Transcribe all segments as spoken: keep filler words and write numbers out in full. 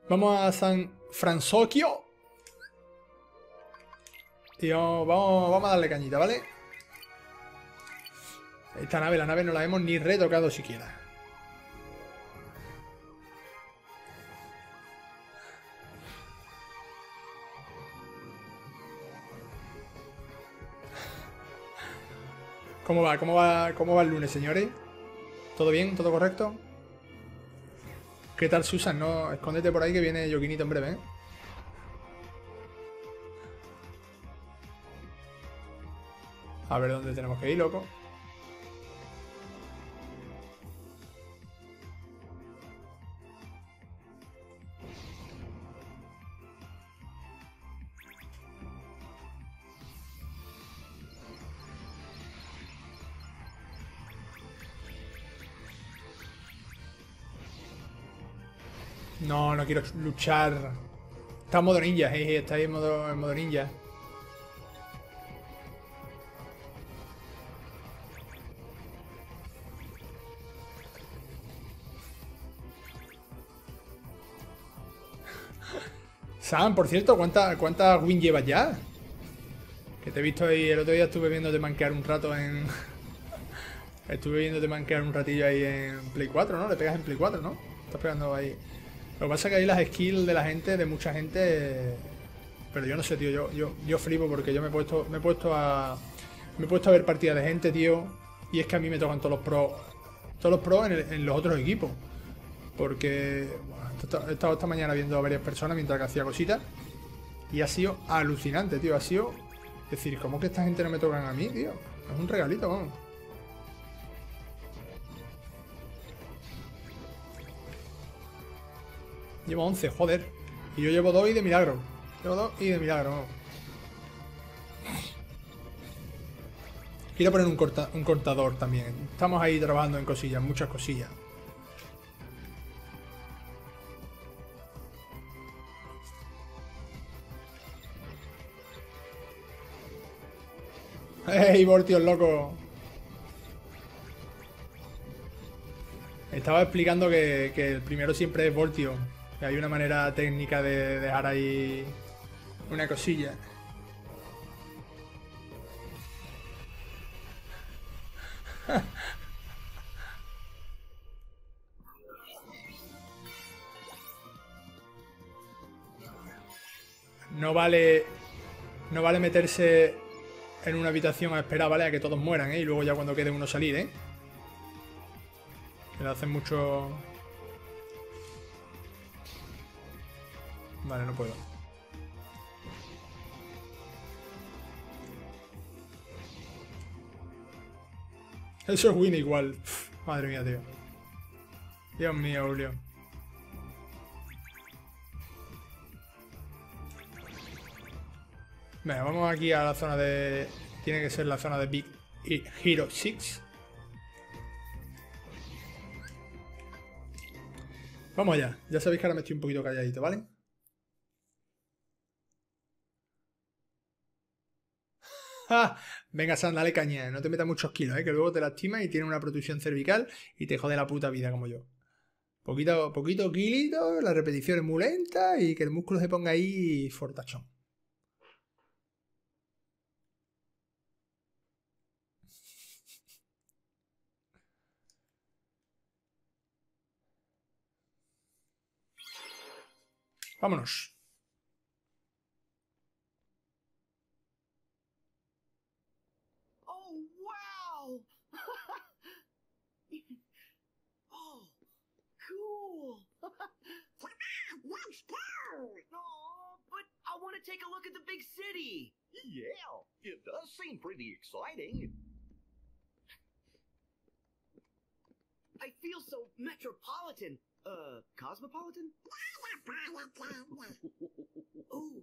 Vamos a San Francisco. Y vamos, vamos, vamos a darle cañita, ¿vale? Esta nave, la nave no la hemos ni retocado siquiera. ¿Cómo va? ¿Cómo va? ¿Cómo va el lunes, señores? ¿Todo bien? ¿Todo correcto? ¿Qué tal, Susan? No, escóndete por ahí que viene Yoquinito en breve, ¿eh? A ver dónde tenemos que ir, loco. No, no quiero luchar. Está en modo ninja, jeje, está ahí en modo, en modo ninja. Sam, por cierto, ¿cuántas cuántas wins llevas ya? Que te he visto ahí, el otro día estuve viéndote manquear un rato en... estuve viéndote manquear un ratillo ahí en Play cuatro, ¿no? Le pegas en Play cuatro, ¿no? Estás pegando ahí. Lo que pasa es que ahí las skills de la gente, de mucha gente... Pero yo no sé, tío, yo, yo, yo flipo porque yo me he puesto, me he puesto a... Me he puesto a ver partidas de gente, tío. Y es que a mí me tocan todos los pros. Todos los pros en, el, en los otros equipos. Porque... Bueno, he estado esta mañana viendo a varias personas mientras que hacía cositas. Y ha sido alucinante, tío. Ha sido... Es decir, ¿cómo que esta gente no me tocan a mí, tío? Es un regalito, vamos. Llevo once, joder. Y yo llevo dos y de milagro. Llevo dos y de milagro, vamos. Quiero poner un, corta, un cortador también. Estamos ahí trabajando en cosillas, muchas cosillas. ¡Ey, Vortios, loco! Estaba explicando que, que el primero siempre es Voltio. Que hay una manera técnica de dejar ahí una cosilla. No vale... No vale meterse en una habitación a esperar, ¿vale? A que todos mueran, ¿eh? Y luego ya cuando quede uno salir, ¿eh? Que le hacen mucho... Vale, no puedo. Eso es win igual. Uf, madre mía, tío. Dios mío, Julio. Venga, vamos aquí a la zona de... Tiene que ser la zona de Big Hero seis. Vamos allá. Ya sabéis que ahora me estoy un poquito calladito, ¿vale? ¡Ja! Venga, Sam, dale caña. No te metas muchos kilos, ¿eh? Que luego te lastimas y tienes una protrusión cervical y te jode la puta vida como yo. Poquito, poquito kilito, la repetición es muy lenta y que el músculo se ponga ahí fortachón. Vámonos. Oh, wow! Oh, cool! Let's go! Oh, but I want to take a look at the big city! Yeah, it does seem pretty exciting. I feel so metropolitan. Uh, cosmopolitan? Ooh.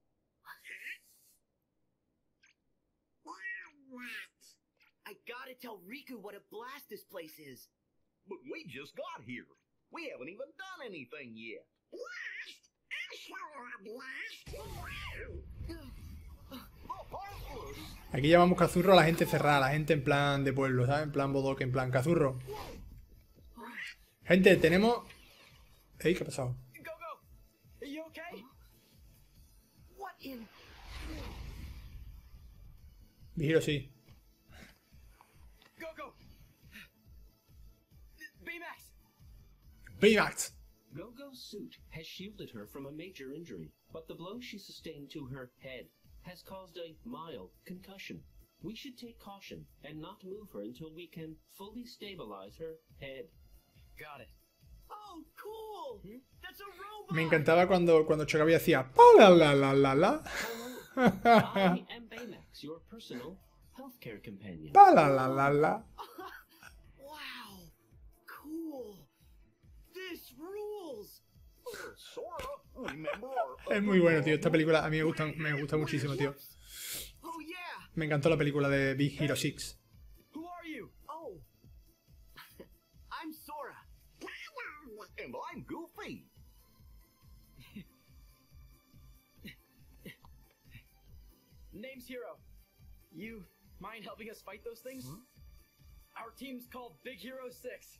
I gotta tell Riku what a blast this place is. But we just got here. We haven't even done anything yet. Blast? I'll show you a blast. The Heartless. Aquí llamamos cazurro a la gente cerrada, la gente en plan de pueblo, ¿sabes? En plan bodoque, en plan cazurro. Gente, tenemos... Ey, ¿qué ha pasado? Go, go! okay? What in... Vigiro sí. Go, go! B-Max! Baymax. Go-Go's suit has shielded her from a major injury, but the blow she sustained to her head has caused a mild concussion. We should take caution and not move her until we can fully stabilize her head. Got it. Oh, cool! That's a robot! Me encantaba cuando, cuando chocaba y hacía pa la la la la la. I am Baymax, your personal healthcare companion. Pa la la la la. Wow! Cool! This rules! Uh, Sora, remember our Es muy bueno, tío. Esta película a mí me gusta, me gusta muchísimo, tío. Oh, yeah! Me encantó la película de Big Hero seis. Who are you? Oh. I'm Sora. and I'm Goofy. Name's Hero. You mind helping us fight those things? Our team's called Big Hero six.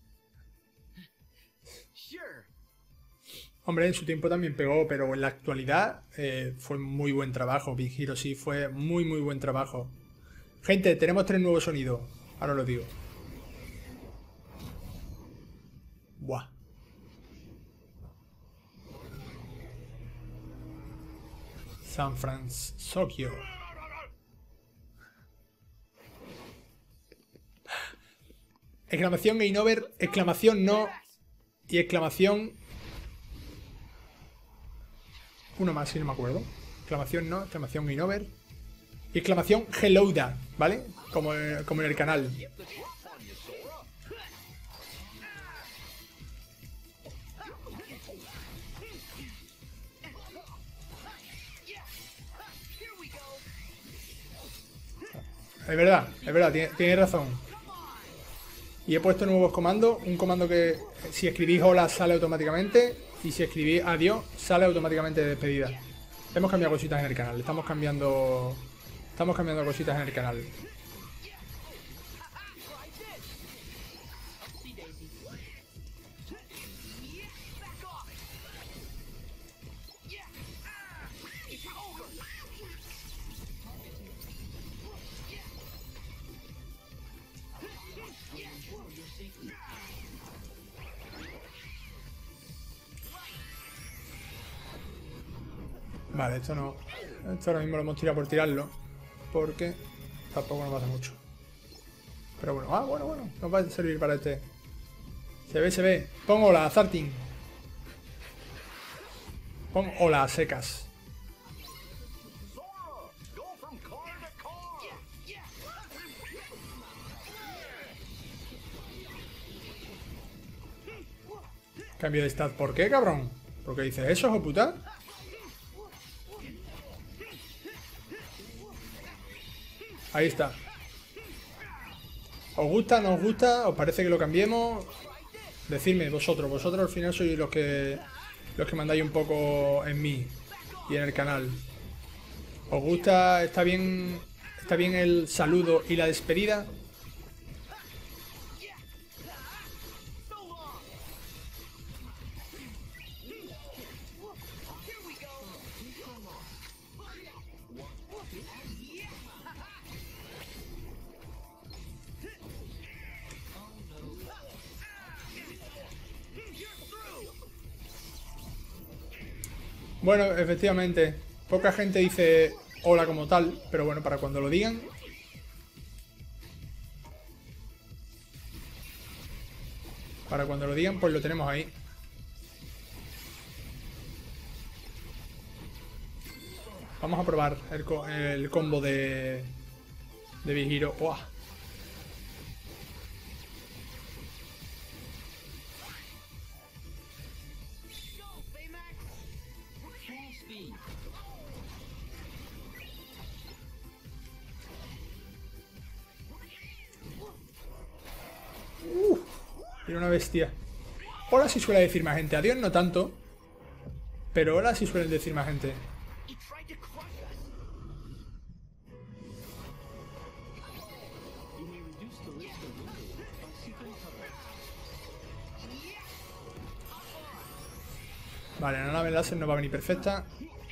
Sure. Hombre, en su tiempo también pegó, pero en la actualidad eh, fue muy buen trabajo. Big Hero sí fue muy muy buen trabajo. Gente, tenemos tres nuevos sonidos. Ahora lo digo. Buah. San Francisco. Exclamación Game Over, exclamación no y exclamación... Uno más, si no me acuerdo. Exclamación no, exclamación Game Over. Y exclamación Hellouda, ¿vale? Como, como en el canal. Es verdad, es verdad, tiene, tiene razón. Y he puesto nuevos comandos. Un comando que si escribís hola sale automáticamente. Y si escribís adiós sale automáticamente de despedida. Hemos cambiado cositas en el canal. Estamos cambiando. Estamos cambiando cositas en el canal. Vale, esto no. Esto ahora mismo lo hemos tirado por tirarlo. Porque tampoco nos pasa mucho. Pero bueno, ah, bueno, bueno. Nos va a servir para este. Se ve, se ve. Pon hola, Zartin. Pon hola, secas. Sora, go from car to car. Cambio de stat. ¿Por qué, cabrón? ¿Por qué dices eso, hijo puta? Ahí está. ¿Os gusta? ¿No os gusta? ¿Os parece que lo cambiemos? Decidme, vosotros. Vosotros al final sois los que los que mandáis un poco en mí y en el canal. ¿Os gusta? ¿Está bien? ¿Está bien el saludo y la despedida? Bueno, efectivamente, poca gente dice hola como tal, pero bueno, para cuando lo digan. Para cuando lo digan, pues lo tenemos ahí. Vamos a probar el, co el combo de, de Big Hero. ¡Uah! Era una bestia. Hola sí suele decir más gente. Adiós no tanto. Pero hola sí suelen decir más gente. Vale, la nave láser no va a venir perfecta.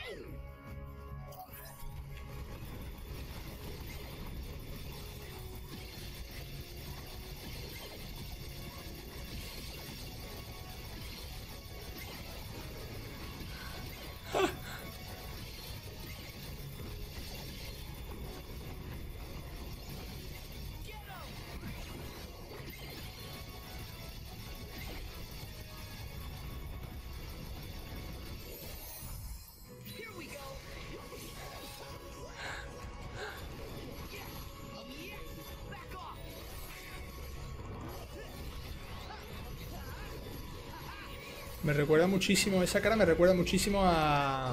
Me recuerda muchísimo, esa cara me recuerda muchísimo a...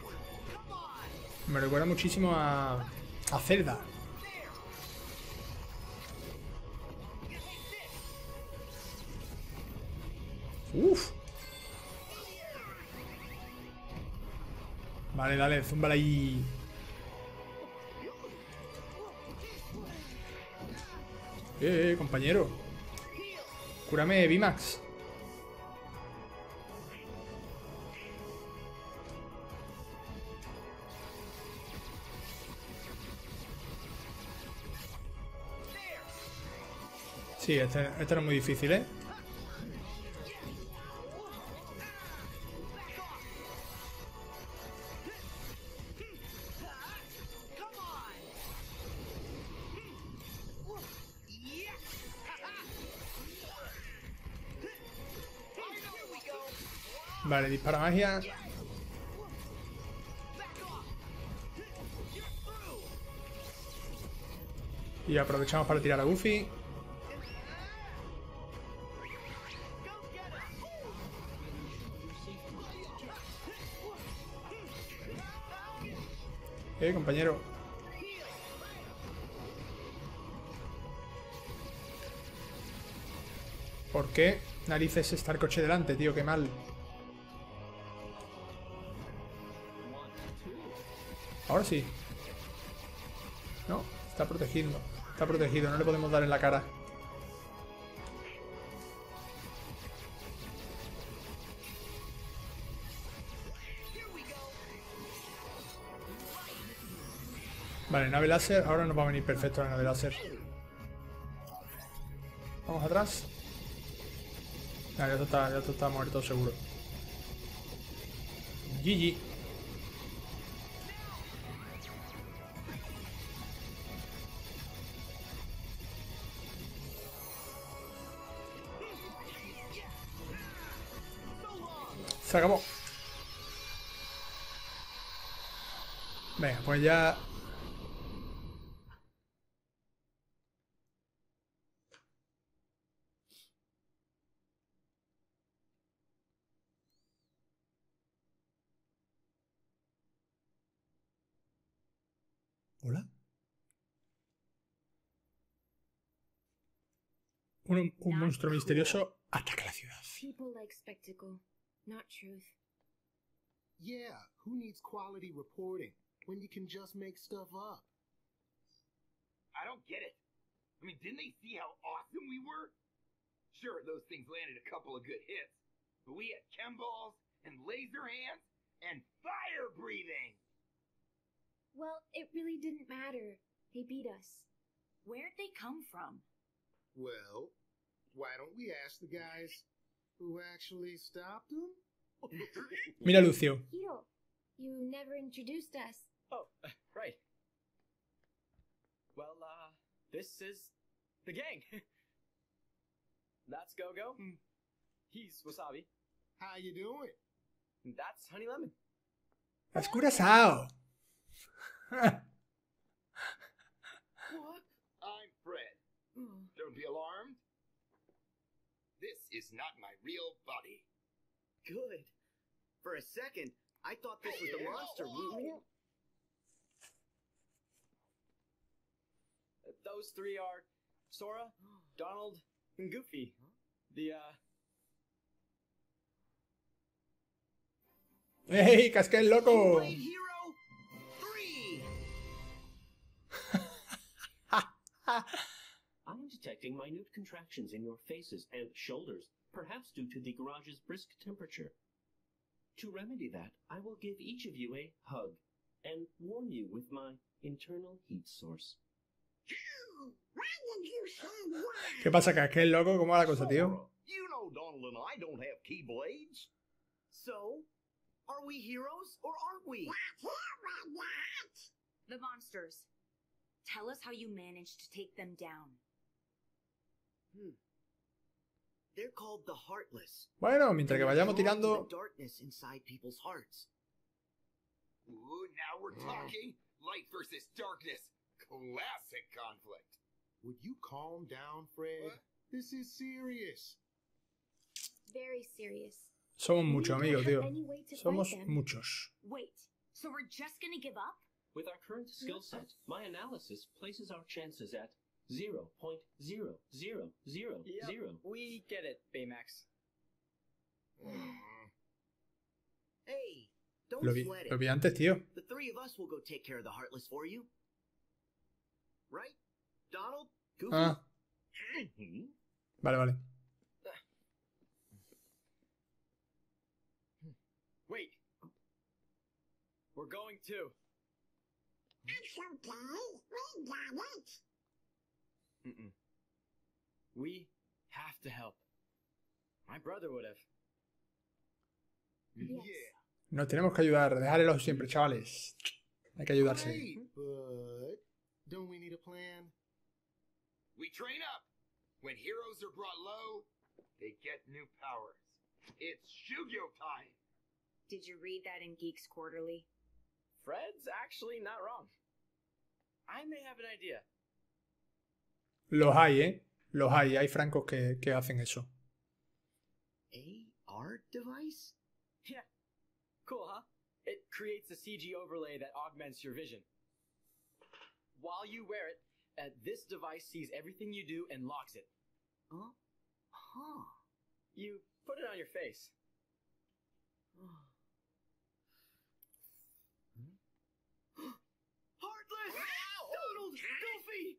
Me recuerda muchísimo a... a Zelda. Uf. Vale, dale, zúmbala ahí. Eh, eh, compañero. Cúrame, V-Max. Sí, este, este no es muy difícil, ¿eh? Vale, dispara magia. Y aprovechamos para tirar a Goofy. Eh, compañero. ¿Por qué narices está el coche delante, tío? Qué mal. Ahora sí. No, está protegiendo. Está protegido, no le podemos dar en la cara. Vale, nave láser. Ahora nos va a venir perfecto la nave láser. Vamos atrás. Vale, ya esto está, ya esto está muerto seguro. G G. Se acabó. Venga, pues ya... ¿Hola? Un, un monstruo misterioso ataca la ciudad. People like spectacle, not truth. Yeah, who needs quality reporting when you can just make stuff up? I don't get it. I mean, didn't they see how awesome we were? Sure, those things landed a couple of good hits, but we had chem balls and laser hands and fire breathing. Well, it really didn't matter. They beat us. Where'd they come from? Well, why don't we ask the guys who actually stopped them? Mira, Lucio. Hiro, you never introduced us. Oh, uh, right. Well, uh, this is the gang. That's Go-Go. He's Wasabi. How you doing? That's Honey Lemon. Has Curazao. What? I'm Fred. Don't be alarmed. This is not my real body. Good. For a second, I thought this was the monster. Uh, Those three are Sora, Donald, and Goofy. The, uh... ¡Ey, Cascabel loco! Blade Hero three. I am detecting minute contractions in your faces and shoulders, perhaps due to the garage's brisk temperature. To remedy that, I will give each of you a hug and warm you with my internal heat source. ¿Qué pasa, que es que es loco? ¿Cómo va la cosa, tío? Sora, you know Donald and I don't have keyblades. So, are we heroes or aren't we? The monsters. Tell us how you managed to take them down. Hmm. They're called the Heartless. Bueno, mientras que They're vayamos drawn to tirando... the darkness inside people's hearts. Ooh, now we're talking. Light versus darkness. Classic conflict. Would you calm down, Fred? What? This is serious. Very serious. Somos We muchos, don't amigos, have tío. any way to Somos fight them. muchos. Wait, so we're just gonna give up? With our current skill set, my analysis places our chances at zero point zero zero zero Yep, zero. we get it, Baymax. Hey, don't Lo vi, sweat lo it. vi antes, tío. The three of us will go take care of the Heartless for you. Right? Donald? Goofy? Ah, Mhm. vale, vale. Wait. We're going too. Mm-mm. We have to help. My brother would have. Yes. Yeah. Nos tenemos que ayudar. Dejárelo siempre, chavales. Hay que ayudarse. Great, but don't we need a plan? We train up. When heroes are brought low, they get new powers. It's Shugyo time. Did you read that in Geeks Quarterly? Fred's actually not wrong. I may have an idea. Los hay, ¿eh? Los hay. Hay francos que, que hacen eso. A R device? Yeah. Cool, huh? It creates a C G overlay that augments your vision. While you wear it, uh, this device sees everything you do and logs it. Huh? Huh. You put it on your face. Heartless! Donald! Goofy!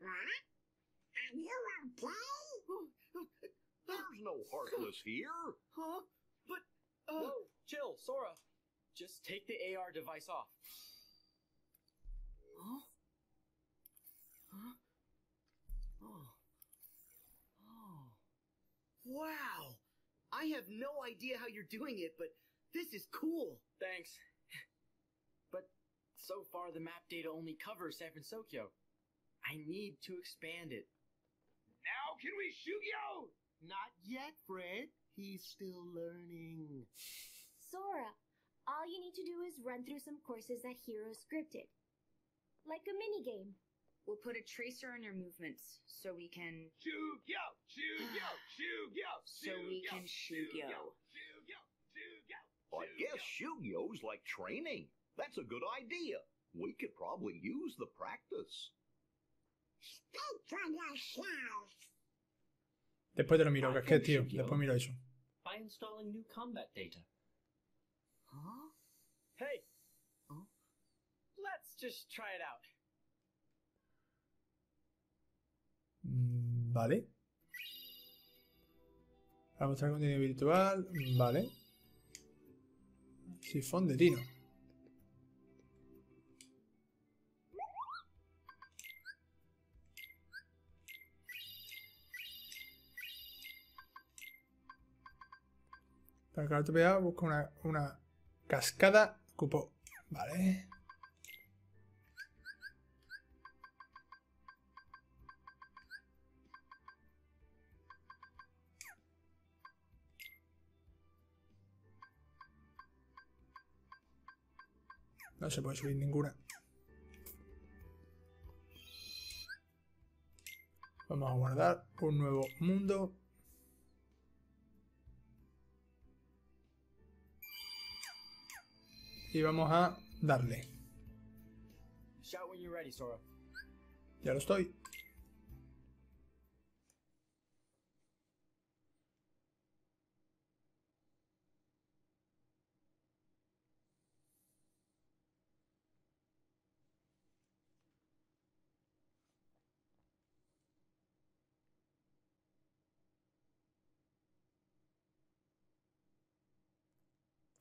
There's no Heartless here. Huh? But, uh... Whoa, chill, Sora. Just take the A R device off. Huh? Huh? Oh. Oh. Wow! I have no idea how you're doing it, but this is cool. Thanks. But so far the map data only covers San Francisco. I need to expand it. Now can we Shugyo? Not yet, Fred. He's still learning. Sora, all you need to do is run through some courses that Hero scripted. Like a minigame. We'll put a tracer on your movements so we can. Shugyo! Shugyo! Shugyo! So we can Shugyo. Shugyo! Shugyo! I guess Shugyo's like training. That's a good idea. We could probably use the practice. Después te lo miro, que es que, tío, después miro eso. By installing new combat data. Huh? Hey! Huh? Let's just try it out. Mm, Vale. Para mostrar contenido virtual. Vale. Sifón de tino. Para acabar tu pegada busca una, una cascada cupo. Vale. No se puede subir ninguna. Vamos a guardar un nuevo mundo. Y vamos a darle. Shout when you're ready, Sora. Ya lo estoy.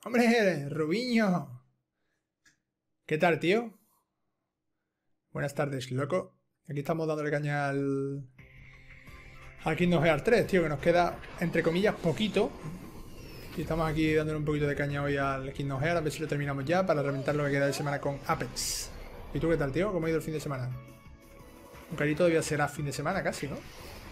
¡Hombre, Rubiño! ¿Qué tal, tío? Buenas tardes, loco. Aquí estamos dándole caña al... al Kingdom Hearts tres, tío, que nos queda, entre comillas, poquito. Y estamos aquí dándole un poquito de caña hoy al Kingdom Hearts, a ver si lo terminamos ya para reventar lo que queda de semana con Apex. ¿Y tú qué tal, tío? ¿Cómo ha ido el fin de semana? Aunque ahí todavía será fin de semana casi, ¿no?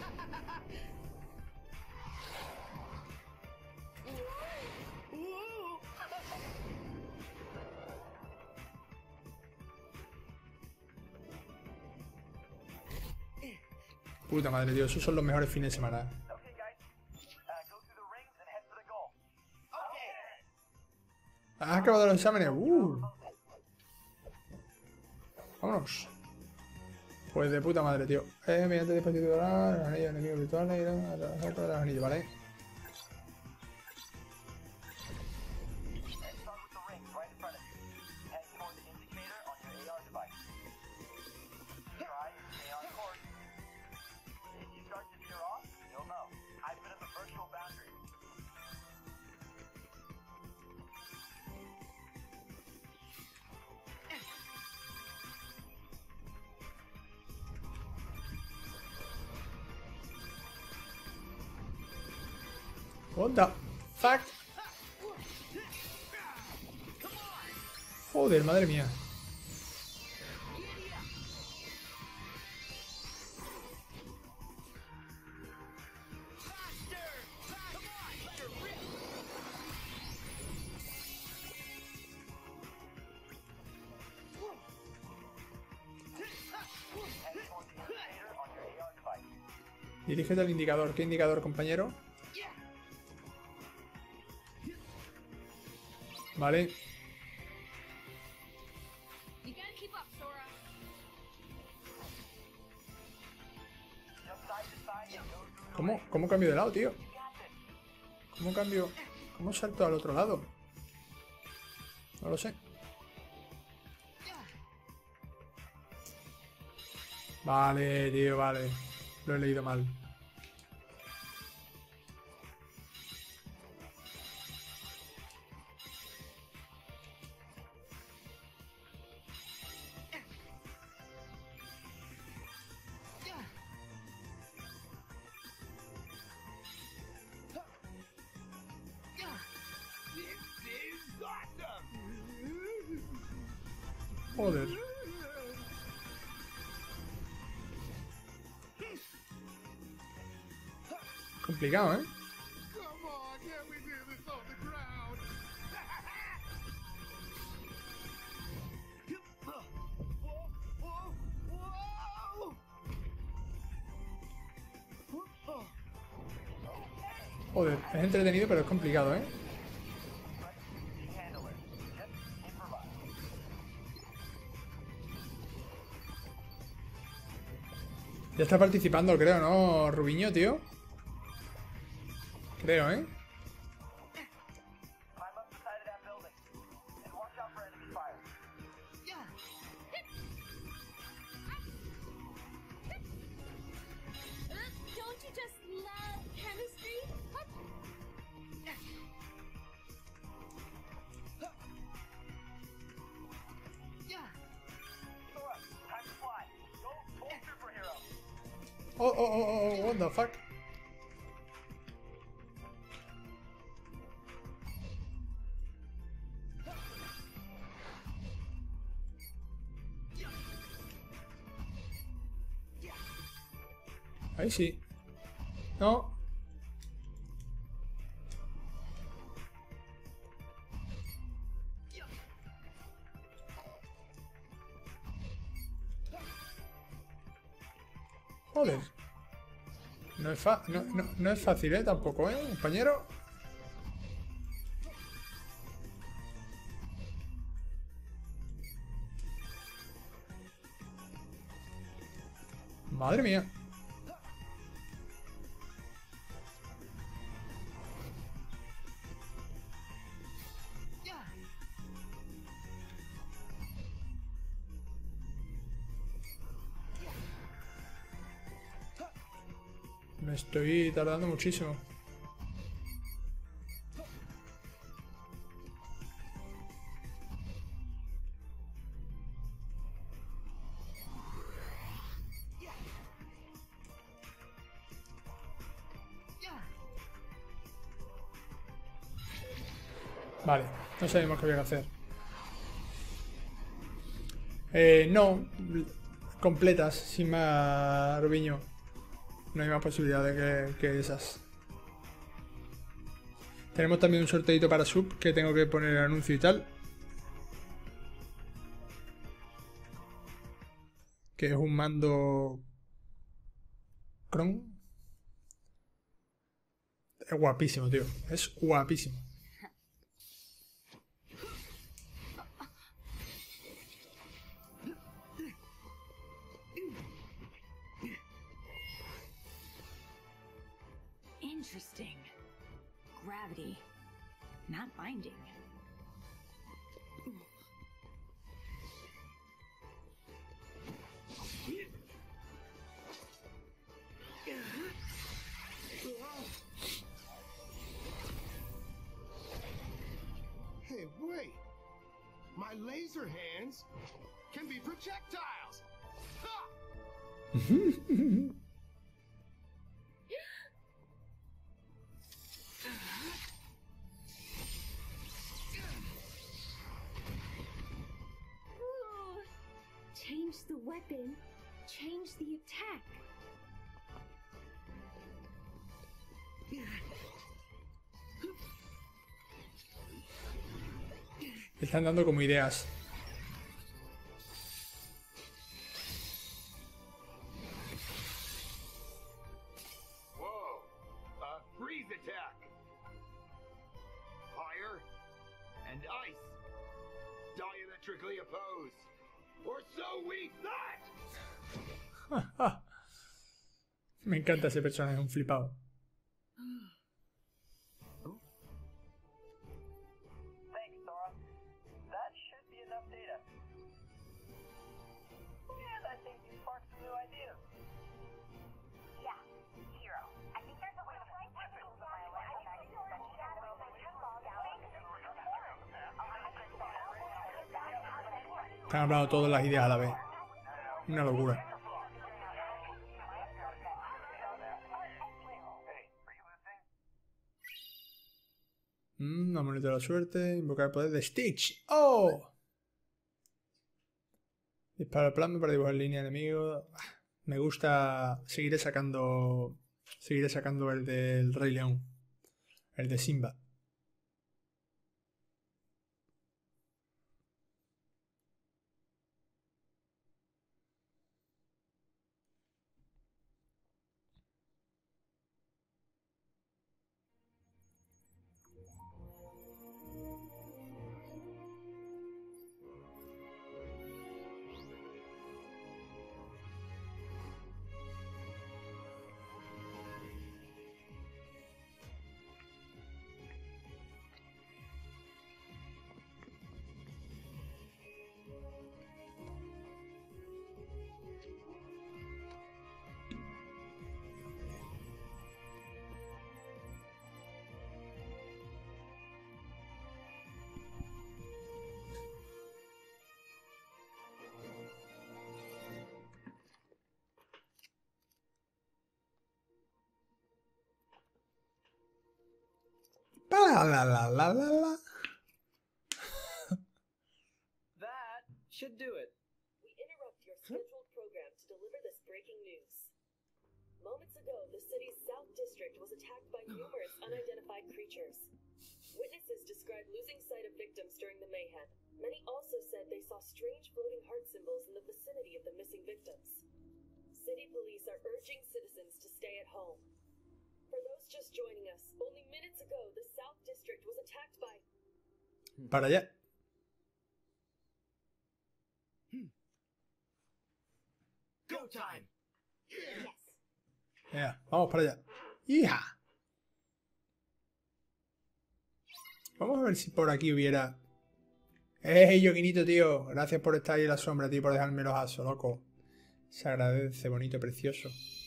Puta madre, tío, esos son los mejores fines de semana. ¿Has acabado los exámenes? Uh. Vámonos. Pues de puta madre, tío. Eh, mediante dispositivo oral, los anillos enemigos virtuales y los los anillos, ¿vale? What the fuck? Joder, madre mía. Dirígete al indicador. ¿Qué indicador, compañero? Vale. ¿Cómo? ¿Cómo cambio de lado, tío? ¿Cómo cambio? ¿Cómo salto al otro lado? No lo sé. Vale, tío, vale. Lo he leído mal. Joder. Complicado, ¿eh? Joder, es entretenido, pero es complicado, ¿eh? Ya está participando, creo, ¿no, Rubiño, tío? Creo, ¿eh? Oh, oh, oh, oh, what the fuck? Ahí sí. No. Joder. No es, fa no, no, no es fácil, ¿eh? Tampoco, ¿eh, compañero? Madre mía. Me estoy tardando muchísimo. Vale, no sabemos qué voy a hacer. Eh, no, completas, sin más, Rubiño. No hay más posibilidad de que, que esas. Tenemos también un sorteito para sub que tengo que poner el anuncio y tal. Que es un mando Chrome. Es guapísimo, tío. Es guapísimo. Interesting. Gravity, not binding. Hey, wait. My laser hands can be projectiles. Ha! Ooh. Change the weapon, change the attack. Le están dando como ideas. Whoa! A freeze attack! Fire and ice. Diametrically opposed. Or so we thought! Me encanta ese personaje, un flipado. Thanks, Sora. That should be enough data. And I think you sparked some new ideas. Yeah, Hero. I think there's a way to play weapons with my electromagnetic shadow and pinball galaxy. Están hablando todas las ideas a la vez. Una locura. Mmm, amuleto de la suerte. Invocar el poder de Stitch. ¡Oh! Dispara el plasma para dibujar línea enemigo. Me gusta. Seguiré sacando. Seguiré sacando el del Rey León. El de Simba. La la la la la la. That should do it. We interrupt your scheduled program to deliver this breaking news. Moments ago, the city's South District was attacked by numerous unidentified creatures. Witnesses described losing sight of victims during the mayhem. Many also said they saw strange floating heart symbols in the vicinity of the missing victims. City police are urging citizens to stay at home. For those just joining us, only minutes ago, the South District was attacked by... Para allá. Go time! Yes. Yeah, vamos para allá. ¡Hija! Vamos a ver si por aquí hubiera... ¡Eh, Yoguinito, tío! Gracias por estar ahí en la sombra, tío, por dejarme los asos, loco. Se agradece, bonito, precioso.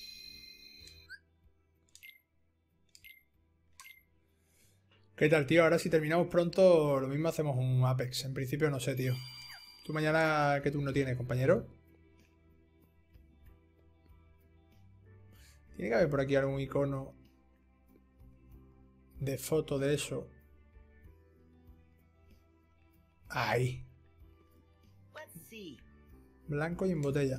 ¿Qué tal, tío? Ahora si terminamos pronto, lo mismo hacemos un Apex. En principio no sé, tío. ¿Tú mañana qué turno tienes, compañero? Tiene que haber por aquí algún icono de foto de eso. Ahí. Let's see. Blanco y en botella.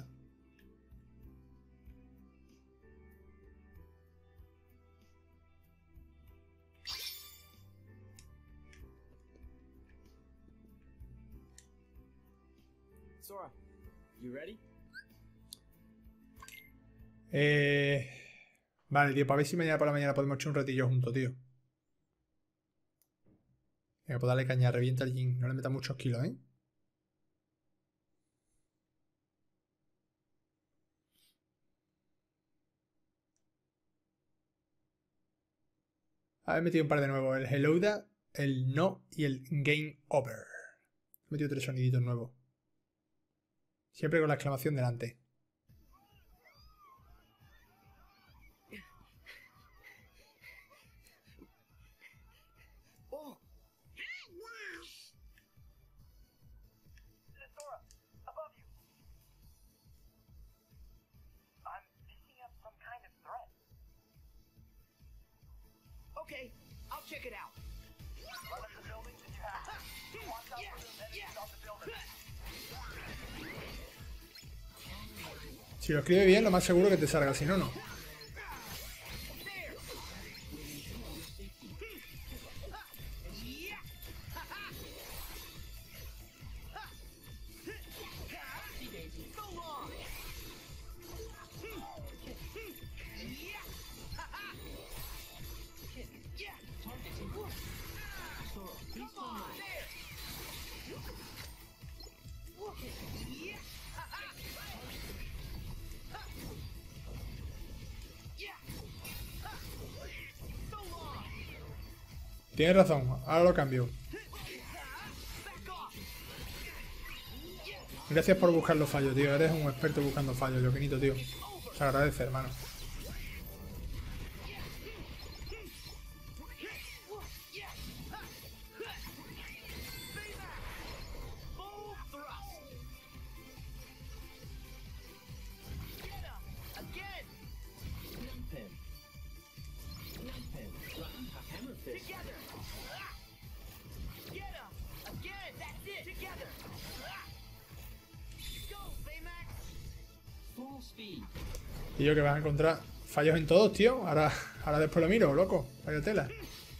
Sora, you ready? Eh... Vale, tío, para ver si mañana por la mañana podemos echar un ratillo juntos, tío. Venga, pues dale caña, revienta el Jin. No le metas muchos kilos, ¿eh? Ah, he metido un par de nuevos. El Helloda, el No y el Game Over. He metido tres soniditos nuevos. Siempre con la exclamación delante. Oh. Sora, above you. I'm picking up some kind of threat. Okay, I'll check it out. Run at the buildings and you have to. Watch out for those enemies on the building. Si lo escribe bien, lo más seguro que te salga, si no, no. Tienes razón, ahora lo cambio. Gracias por buscar los fallos, tío. Eres un experto buscando fallos, Yoquinito, tío. Se agradece, hermano. Y yo que vas a encontrar fallos en todos, tío. Ahora, ahora después lo miro, loco. Vaya tela.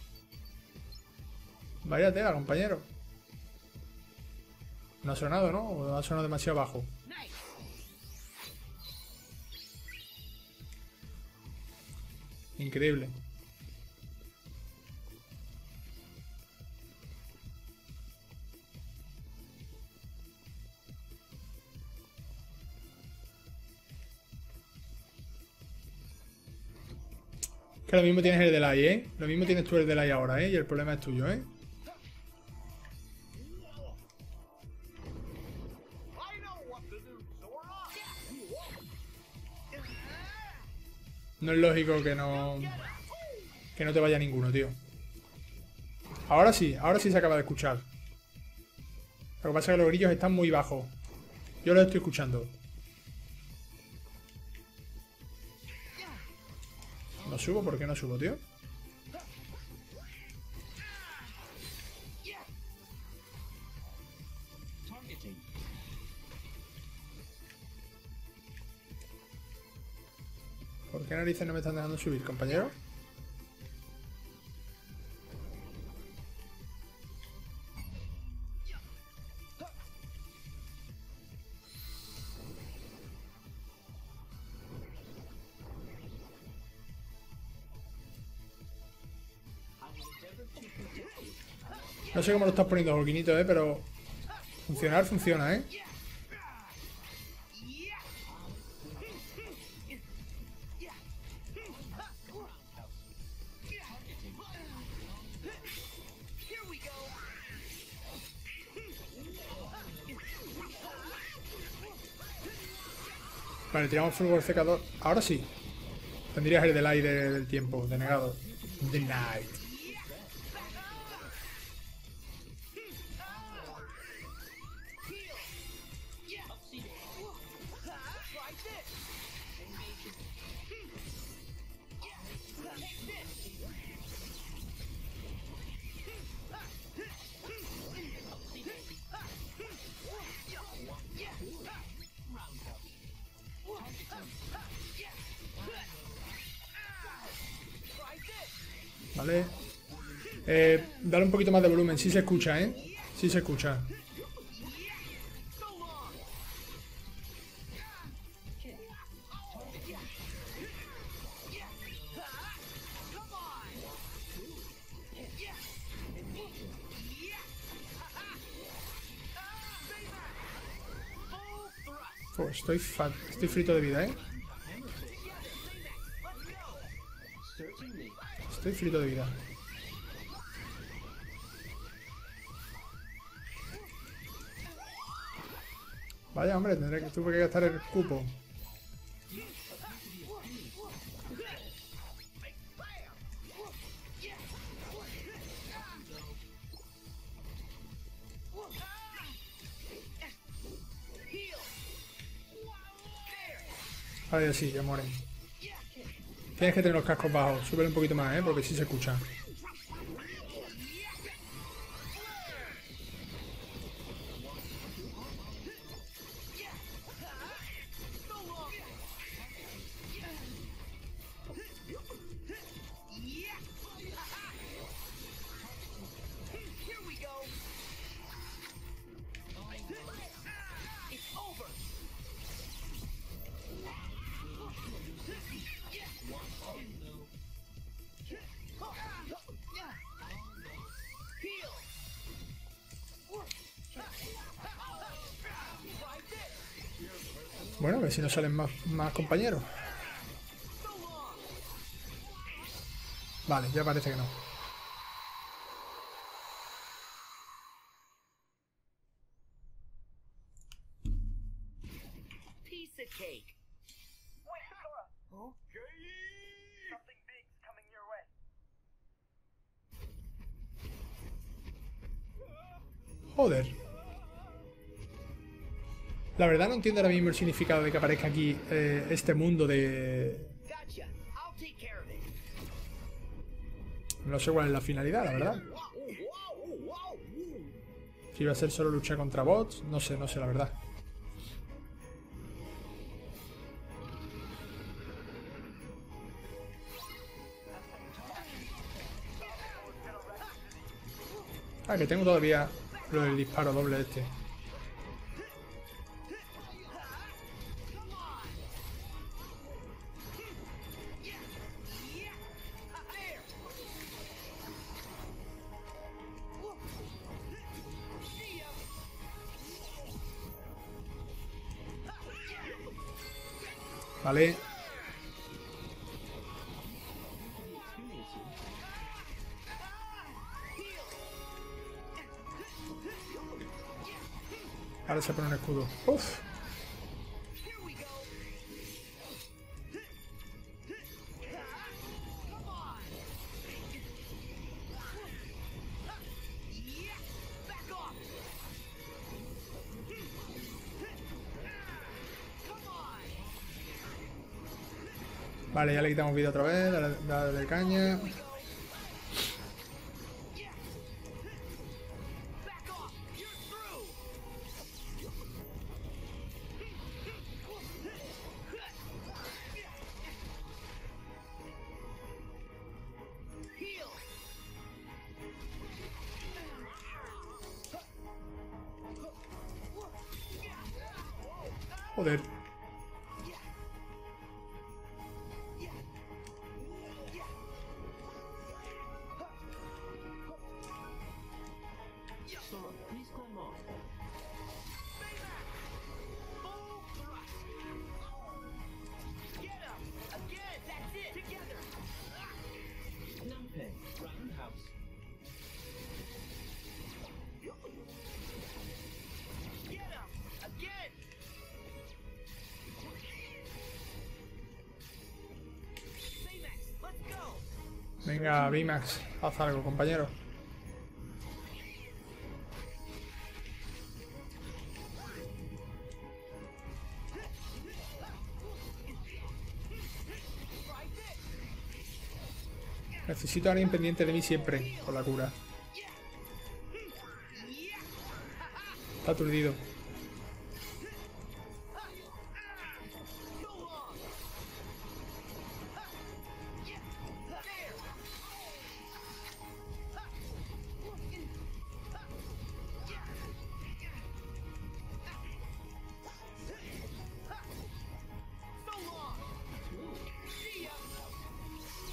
Vaya tela, compañero. No ha sonado, ¿no? O ha sonado demasiado bajo. Increíble. Que lo mismo tienes el delay, ¿eh? Lo mismo tienes tú el delay ahora, ¿eh? Y el problema es tuyo, ¿eh? No es lógico que no... Que no te vaya ninguno, tío. Ahora sí, ahora sí se acaba de escuchar. Lo que pasa es que los grillos están muy bajos. Yo los estoy escuchando. ¿No subo? ¿Por qué no subo, tío? ¿Por qué narices no me están dejando subir, compañero? No sé cómo lo estás poniendo, Joaquinito, eh, pero funcionar funciona, eh. Vale, tiramos fulgor secador. Ahora sí. Tendrías el delay de, del tiempo, denegado. Denied. Vale. Eh, dale un poquito más de volumen. Sí se escucha, ¿eh? Sí se escucha. Oh, estoy, fa estoy frito de vida, ¿eh? Estoy frito de vida. Vaya, hombre, tendré que, tuve que gastar el cupo. Vale, sí, ya mueren. Tienes que tener los cascos bajos. Súbele un poquito más, ¿eh? Porque sí se escucha. Bueno, a ver si nos salen más, más compañeros. Vale, ya parece que no. Piece of cake. Wait, Sora. Huh? Something big's coming your way. Joder. La verdad no entiendo ahora mismo el significado de que aparezca aquí eh, este mundo de... Gotcha. I'll take care of it. No sé cuál es la finalidad, la verdad. Si iba a ser solo luchar contra bots, no sé, no sé la verdad. Ah, que tengo todavía lo del disparo doble este. Vale. Ahora se pone un escudo. Uf. Vale, ya le quitamos vida otra vez, dale, dale caña. Joder. Venga, Vimax, haz algo, compañero. Necesito a alguien pendiente de mí siempre, con la cura. Está aturdido.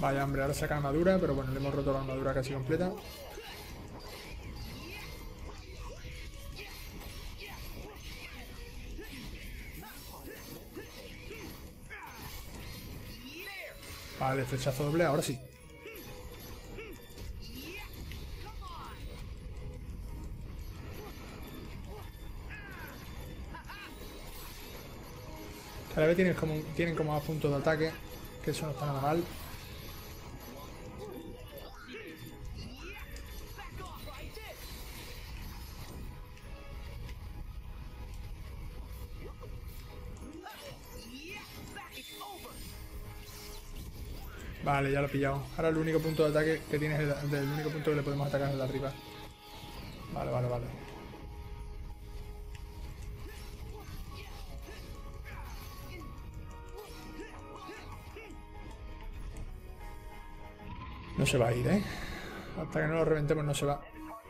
Vaya, hombre, ahora saca armadura, pero bueno, le hemos roto la armadura casi completa. Vale, flechazo doble, ahora sí. Cada vez tienen como, tienen como más puntos de ataque, que eso no está nada mal. Vale, ya lo he pillado. Ahora el único punto de ataque que tienes es el, el único punto que le podemos atacar es el de arriba. Vale, vale, vale. No se va a ir, ¿eh? Hasta que no lo reventemos no se va.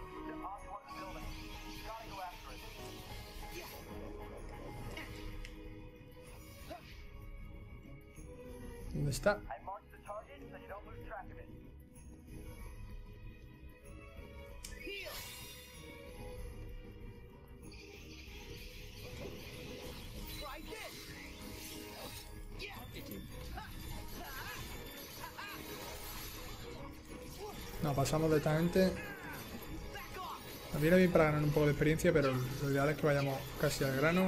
¿Dónde está? No, pasamos de esta gente. Nos viene bien para ganar un poco de experiencia, pero lo ideal es que vayamos casi al grano.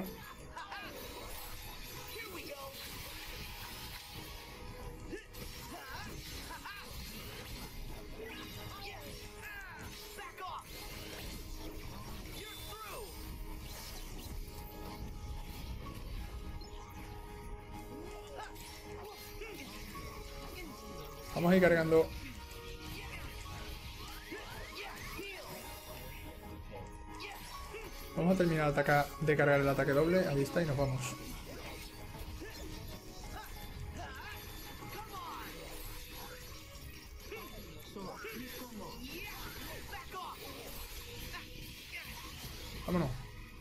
Vamos a ir cargando. Vamos a terminar de, atacar, de cargar el ataque doble. Ahí está y nos vamos. Vámonos.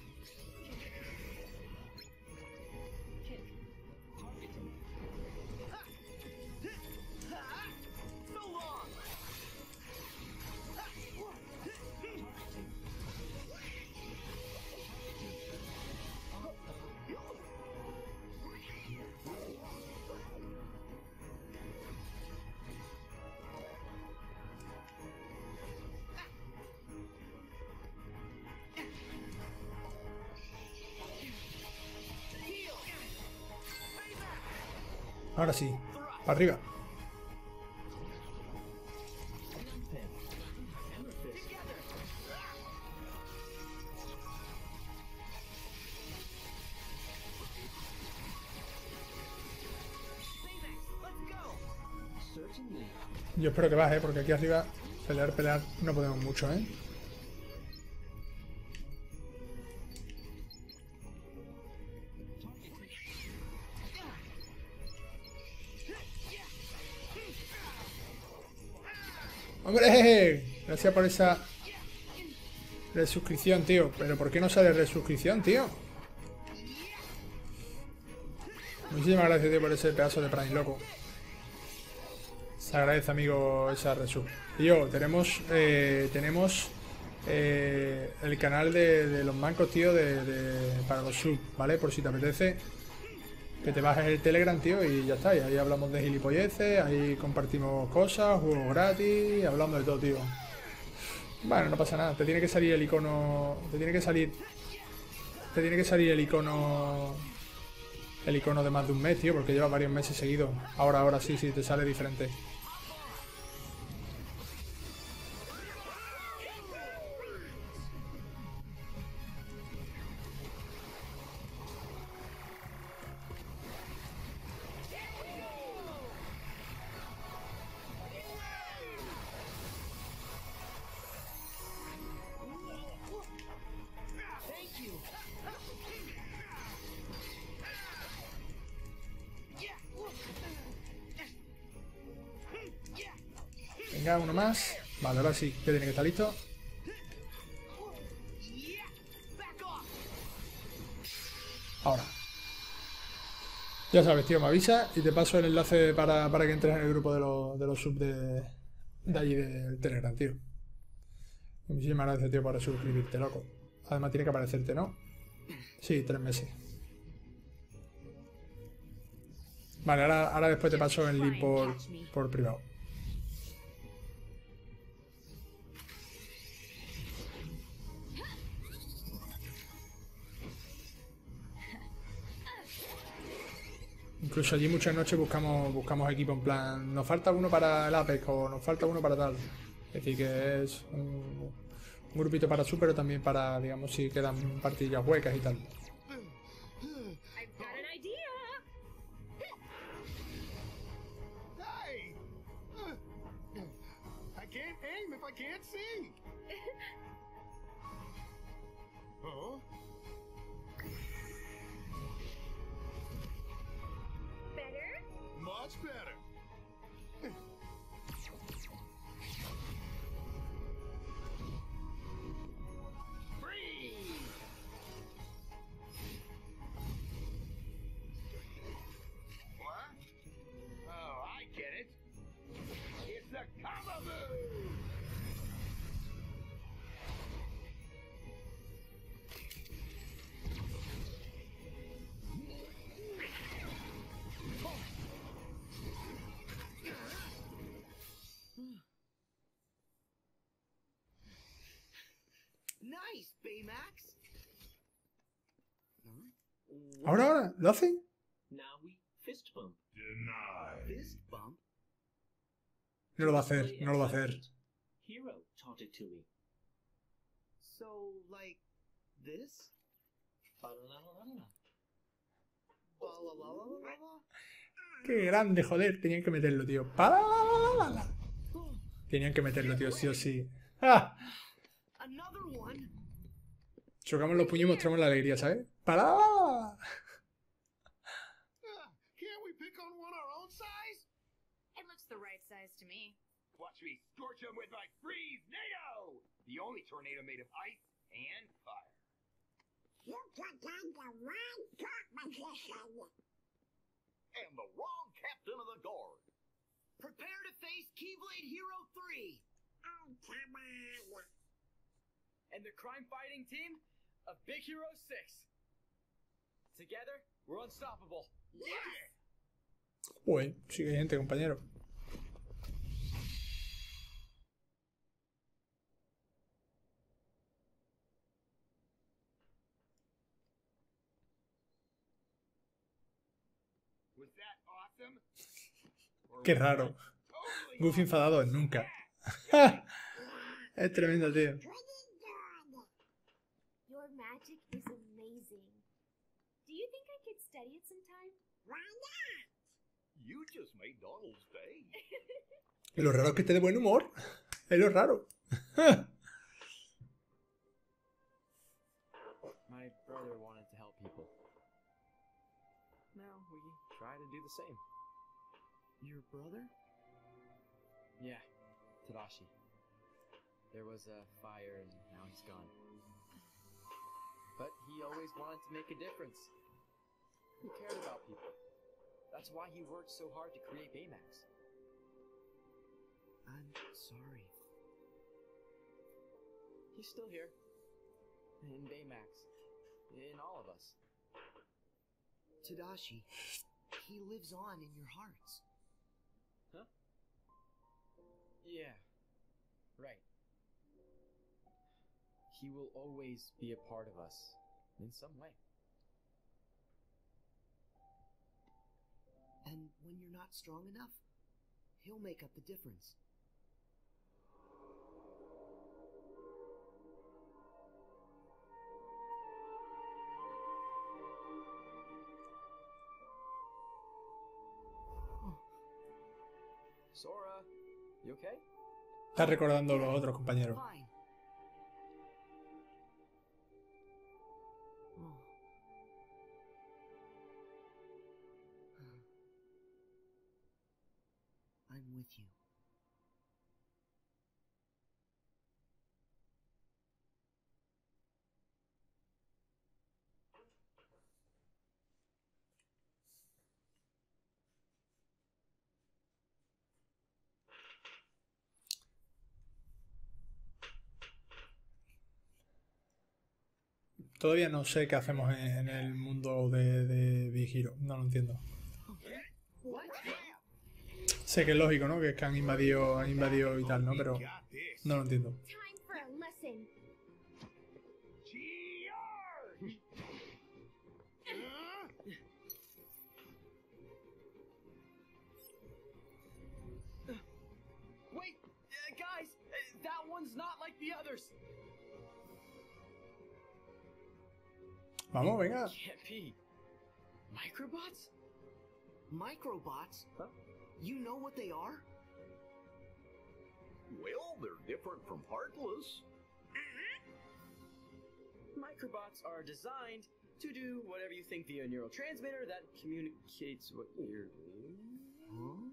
Ahora sí, para arriba. Yo espero que baje, porque aquí arriba pelear, pelear no podemos mucho, ¿eh? ¡Hombre! Gracias por esa resuscripción, tío. ¿Pero por qué no sale resuscripción, tío? Muchísimas gracias, tío, por ese pedazo de Prime, loco. Se agradece, amigo, esa resub. Tío, tenemos eh, tenemos eh, el canal de, de los mancos, tío, de, de, para los sub, ¿vale? Por si te apetece, que te bajes el Telegram, tío, y ya está. Y ahí hablamos de gilipolleces, ahí compartimos cosas, juegos gratis, hablamos de todo, tío. Bueno, no pasa nada. Te tiene que salir el icono... Te tiene que salir... Te tiene que salir el icono... El icono de más de un mes, tío, porque lleva varios meses seguidos. Ahora, ahora sí, sí, te sale diferente. Venga, uno más. Vale, ahora sí, que tiene que estar listo. Ahora. Ya sabes, tío, me avisa y te paso el enlace para, para que entres en el grupo de los, de los sub de, de allí del Telegram, tío. Muchísimas gracias, tío, por suscribirte, loco. Además tiene que aparecerte, ¿no? Sí, tres meses. Vale, ahora, ahora después te paso el link por, por privado. Incluso allí muchas noches buscamos buscamos equipo en plan, nos falta uno para el Apex o nos falta uno para tal. Es decir, que es un, un grupito para sub, pero también para, digamos, si quedan partidas huecas y tal. Much better. Freeze! What? Oh, I get it. It's a combo move! Nice, Baymax. ¿Ahora, ahora? ¿Lo hacen? Now we fist bump. Fist bump? No lo va a hacer, no lo va a hacer. Hero taught it to me. So, like this? Ba-la-la-la-la. Ba-la-la-la-la-la? Qué grande, joder. Tenían que meterlo, tío. ¡Para! Tenían que meterlo, tío, sí o sí. ¡Ah! Another one. Chocamos los puños y mostramos la alegría, ¿sabes? ¡Para! Can't we pick on one our own size? It looks the right size to me. Watch me scorch him with my freeze nado! The only tornado made of ice and fire. You took on the wrong competition. And the wrong captain of the guard. Prepare to face Keyblade Hero three. Oh, come on. And the crime-fighting team of Big Hero six. Together, we're unstoppable. Yes! Uy, sigue gente, compañero. Was that awesome? Or Qué was raro. that totally Goofy awesome? enfadado, nunca. Es tremendo, tío. Your magic is amazing. Do you think I could study it sometime? Why not? You just made Donald's day. Lo raro es que esté de buen humor. Es lo raro. My brother wanted to help people. Now we try to do the same. Your brother? Yeah, Tadashi. There was a fire and now he's gone. But he always wanted to make a difference. He cared about people. That's why he worked so hard to create Baymax. I'm sorry. He's still here. In Baymax. In all of us. Tadashi, he lives on in your hearts. Huh? Yeah. Right. He will always be a part of us. In some way. And when you're not strong enough, he'll make up the difference. Sora, you okay? Está recordando los otros compañeros. Fine. Oh. I'm with you. Todavía no sé qué hacemos en, en el mundo de, de Big Hero. No lo entiendo. Sé que es lógico, ¿no? Que es que han invadido, han invadido y tal, ¿no? Pero no lo entiendo. Time for a lesson. Wait, uh, guys, uh, that one's not like the others. Vamos, venga. Can't be. Microbots? Microbots? Huh? You know what they are? Well, they're different from Heartless. Microbots are designed to do whatever you think via a neurotransmitter that communicates what you're... Huh?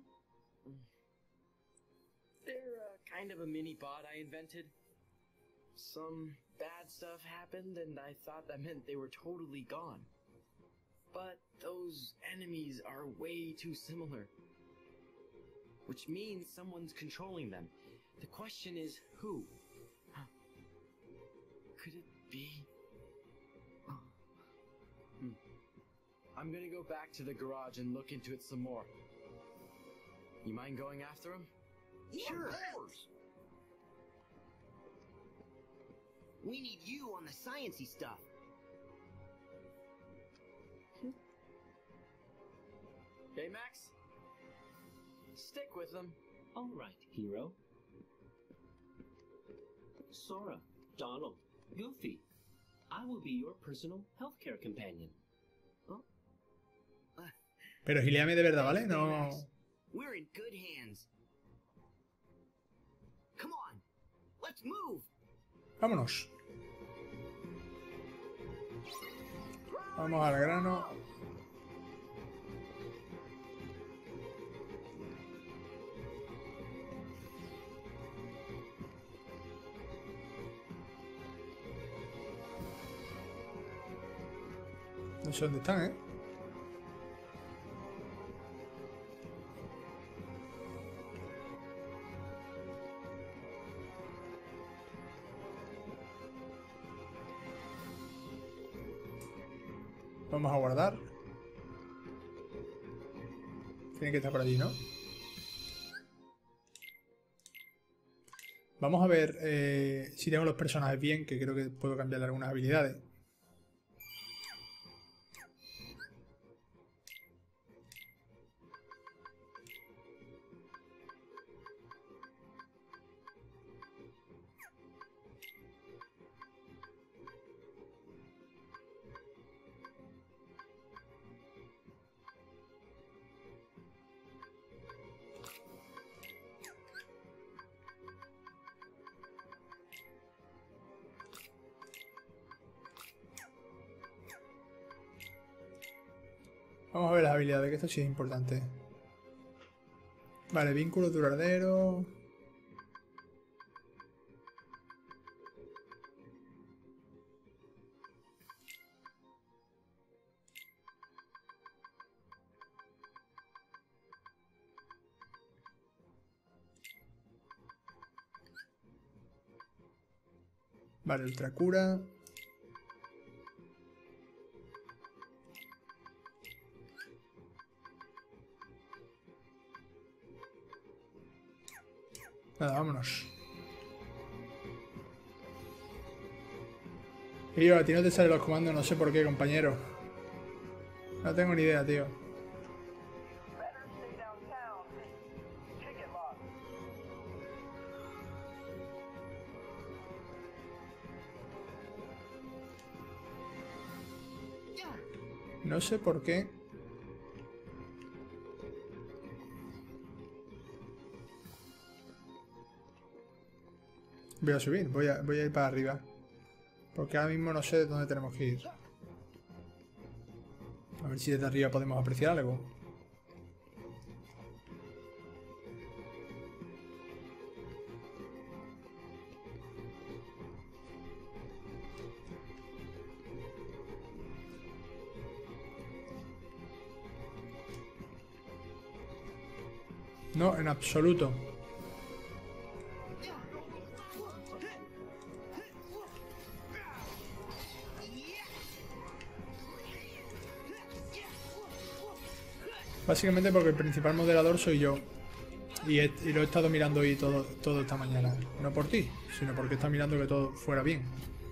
They're uh, kind of a mini bot I invented. Some bad stuff happened and I thought that meant they were totally gone. But those enemies are way too similar. Which means someone's controlling them. The question is, who? Huh. Could it be... Oh. Hmm. I'm gonna go back to the garage and look into it some more. You mind going after him? Sure. Of course. We need you on the sciencey stuff. Okay, Max? Stick with them. All right, Hero. Sora, Donald, Goofy, I will be your personal healthcare companion. Pero gíliame de verdad, ¿vale? No... We're in good hands. Come on, let's move. Vámonos. Vamos al grano. No sé dónde están, ¿eh? Vamos a guardar. Tiene que estar por allí, ¿no? Vamos a ver eh, si tengo los personajes bien, que creo que puedo cambiarle algunas habilidades. Vamos a ver las habilidades, que esto sí es importante. Vale, vínculo duradero. Vale, ultra cura. Nada, vámonos. Y yo, a ti no te salen los comandos, no sé por qué, compañero. No tengo ni idea, tío. No sé por qué. Voy a subir, voy a, voy a ir para arriba. Porque ahora mismo no sé dónde tenemos que ir. A ver si desde arriba podemos apreciar algo. No, en absoluto. Básicamente porque el principal moderador soy yo. Y, he, y lo he estado mirando hoy todo, todo esta mañana. No por ti, sino porque está mirando que todo fuera bien.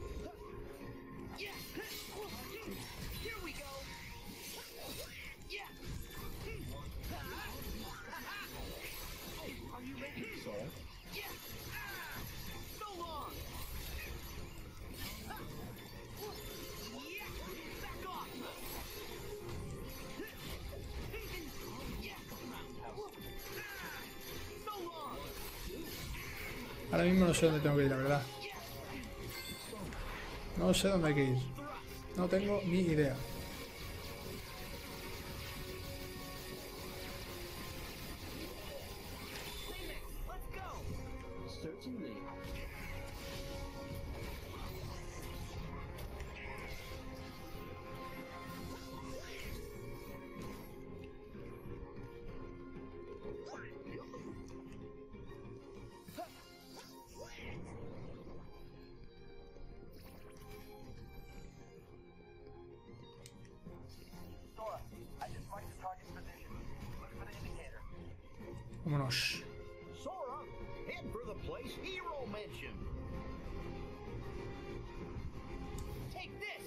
Ahora mismo no sé dónde tengo que ir, la verdad. No sé dónde hay que ir. No tengo ni idea. Vámonos. Sora, head for the place Hero mentioned. Take this.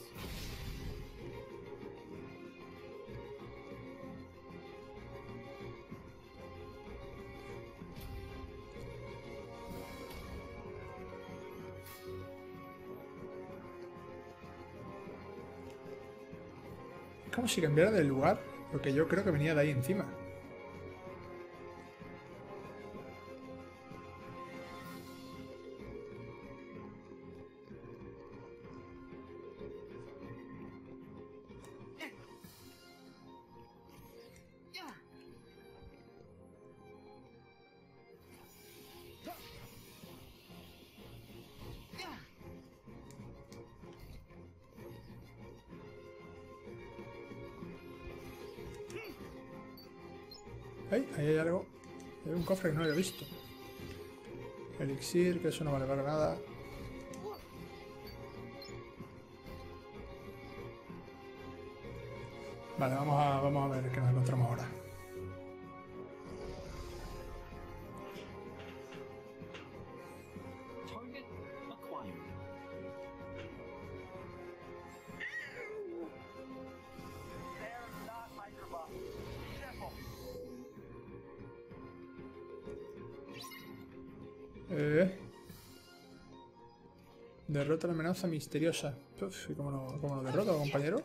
Es como si cambiara de lugar, porque yo creo que venía de ahí encima. Ay, ahí hay algo. Hay un cofre que no había visto. Elixir, que eso no vale para nada. Vale, vamos a, vamos a ver qué nos encontramos ahora. Target acquired. They're not microbuffs. Simple. Eh. Derrota la amenaza misteriosa. Uf, ¿y cómo lo, cómo lo derroto, compañero?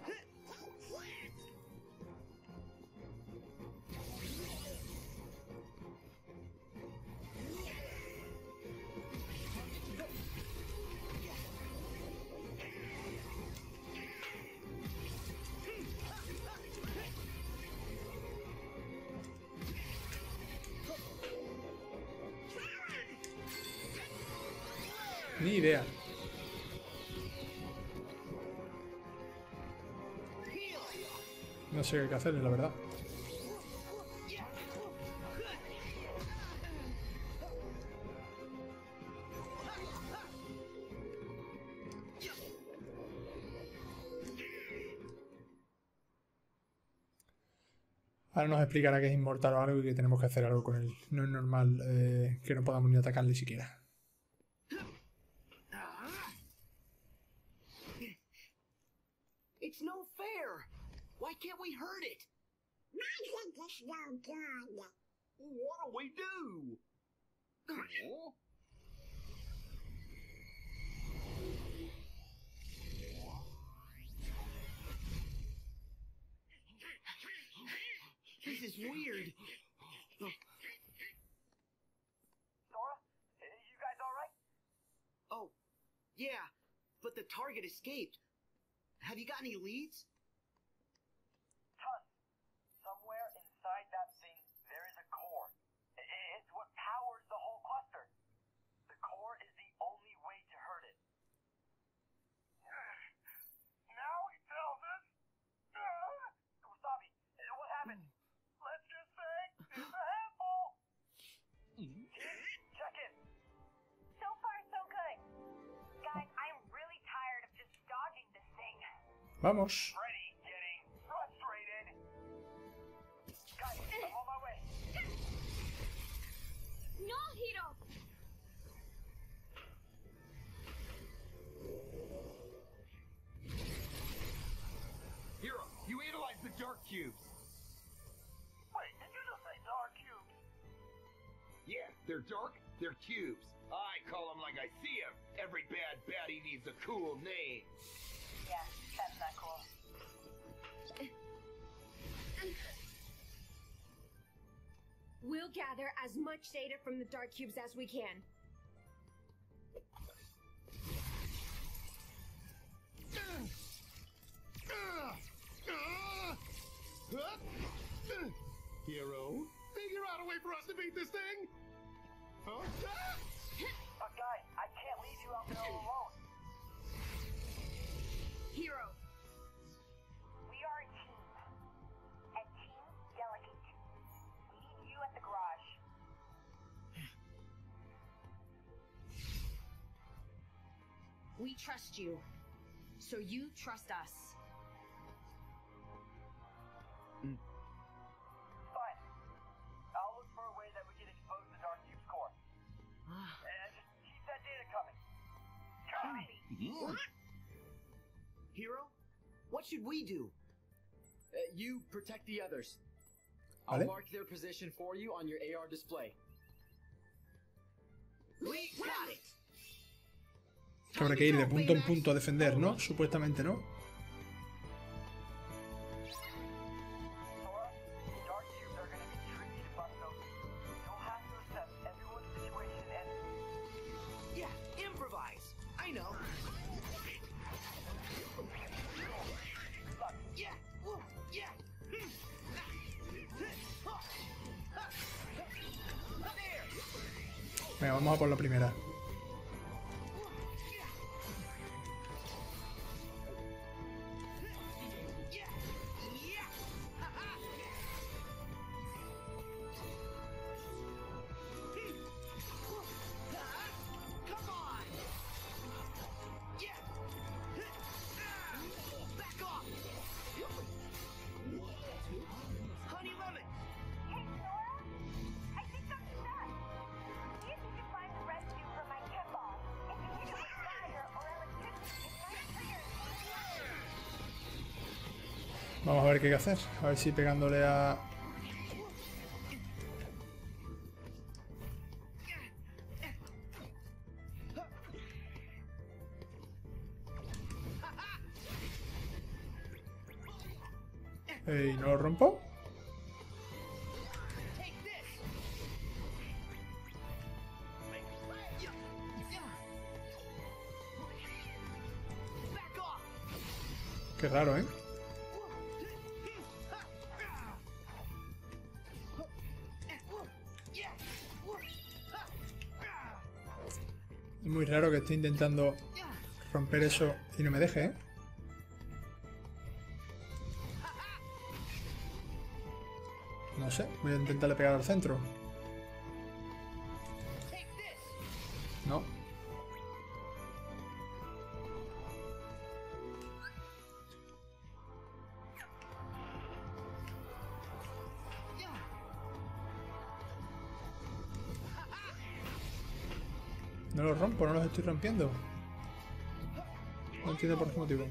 Ni idea. No sé qué hay que hacer, la verdad. Ahora nos explicará que es inmortal o algo y que tenemos que hacer algo con él. No es normal eh, que no podamos ni atacarle siquiera. It's no fair. Why can't we hurt it? What do we do? Huh? This is weird. Oh, Sora, you guys alright? oh, yeah, but the target escaped. Have you got any leads? Tons. Somewhere inside that thing, there is a core. I- It's what powers the whole cluster. The core is the only way to hurt it. Now he tells us. Uh, Wasabi, what happened? Let's just say it's a handful. Check in. So far, so good. Guys, I'm really tired of just dodging this thing. Vamos. Freddy getting frustrated. Guys, cubes. Wait, did you just say dark cubes? Yeah, they're dark, they're cubes. I call them like I see them. Every bad baddie needs a cool name. Yeah, that's not cool. We'll gather as much data from the dark cubes as we can. Hero, figure out a way for us to beat this thing. Huh? But guys, I can't leave you out there all alone. Hero, We are a team. And teams delegate. We need you at the garage. We trust you. So you trust us. Fine. I'll look for a way that we can expose the Dark Cube's core. And just keep that data coming. Copy. Hero, what should we do? Uh, you protect the others. I'll Vale. mark their position for you on your A R display. We got it. Que habrá que ir de punto en punto a defender, ¿no? Supuestamente, ¿no? Sora, the Dark Cubes are gonna be tricky to bust open. You'll have to assess everyone's situation and... Yeah, improvise. I know. Yeah. Woo, yeah. Venga, vamos a por la primera. Come on. Yeah. Back off. Honey Lemon. Hey, Sora? I think I'm stuck. See if you can find the residue from my chem ball. If you hit it with fire or electricity, it might trigger. Vamos a ver qué hay que hacer. A ver si pegándole a... ¿Y no lo rompo? Take this. Back off. Qué raro, ¿eh? Es muy raro que esté intentando romper eso y no me deje, ¿eh? No sé, voy a intentarle pegar al centro. No. No los rompo, no los estoy rompiendo. No entiendo por qué motivo.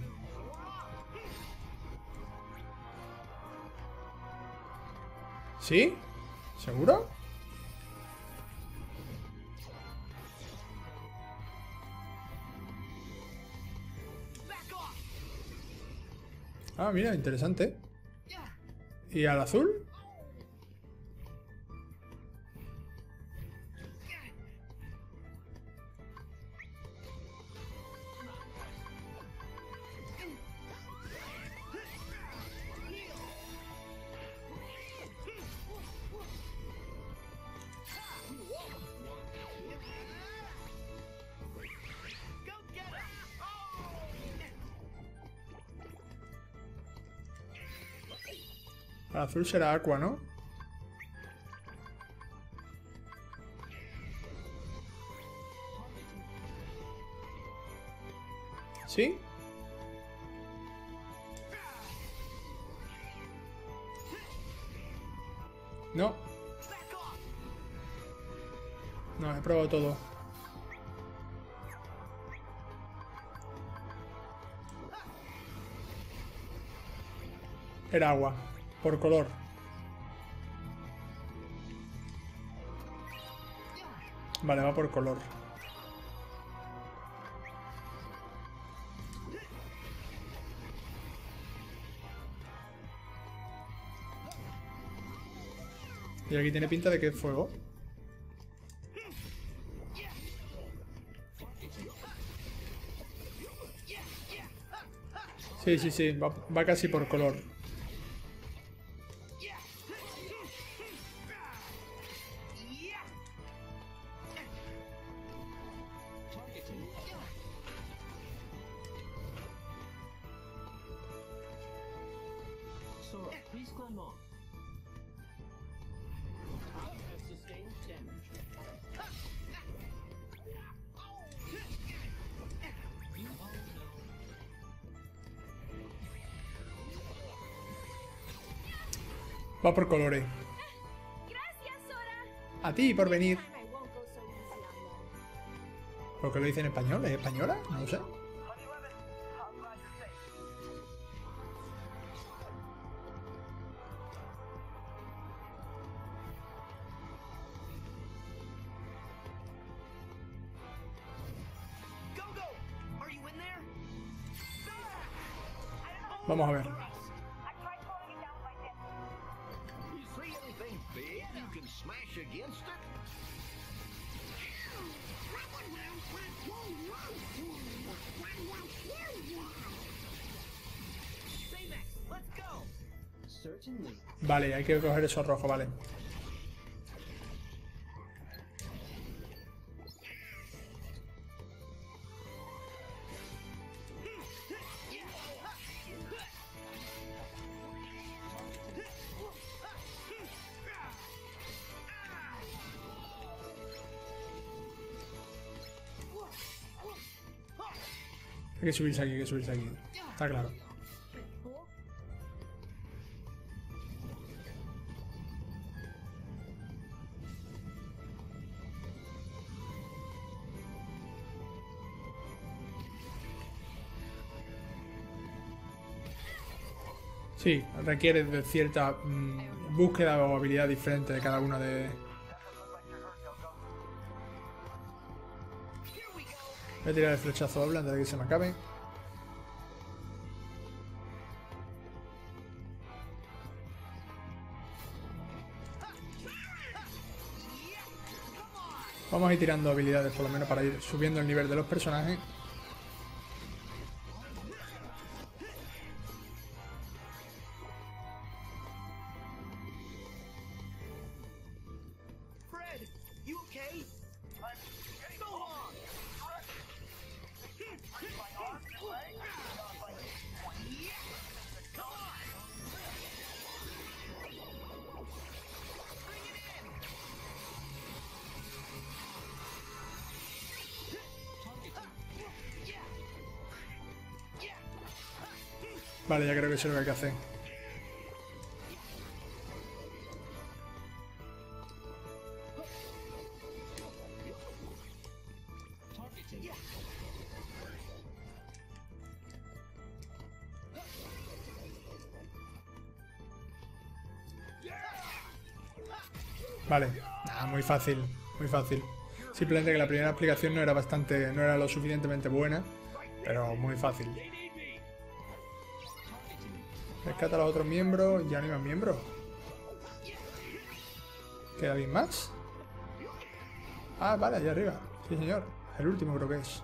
¿Sí? ¿Seguro? Ah, mira, interesante. ¿Y al azul? Al azul será Aqua, ¿no? ¿Sí? No. No, he probado todo. Era agua. Por color. Vale, va por color. Y aquí tiene pinta de que es fuego. Sí, sí, sí, va, va casi por color. Sora, please climb on. I have sustained damage. You all know. Va por colores. Gracias, Sora. A ti por venir. Time I won't go so easy on them. ¿Por qué lo dice en español? ¿Es española? No lo sé. Vamos a ver. You see anything big you can smash against it? Certainly. Vale, hay que coger esos rojos, vale. Hay que subirse aquí, hay que subirse aquí. Está claro. Sí, requiere de cierta mmm, búsqueda o habilidad diferente de cada una de... Voy a tirar el flechazo doble antes de que se me acabe. Vamos a ir tirando habilidades por lo menos para ir subiendo el nivel de los personajes. Vale, ya creo que sé lo que hay que hacer. Vale, ah, muy fácil, muy fácil. Simplemente que la primera explicación no era bastante, no era lo suficientemente buena, pero muy fácil. Rescata a los otros miembros. Ya no hay más miembros. ¿Queda bien más? Ah, vale, allá arriba. Sí, señor. El último creo que es.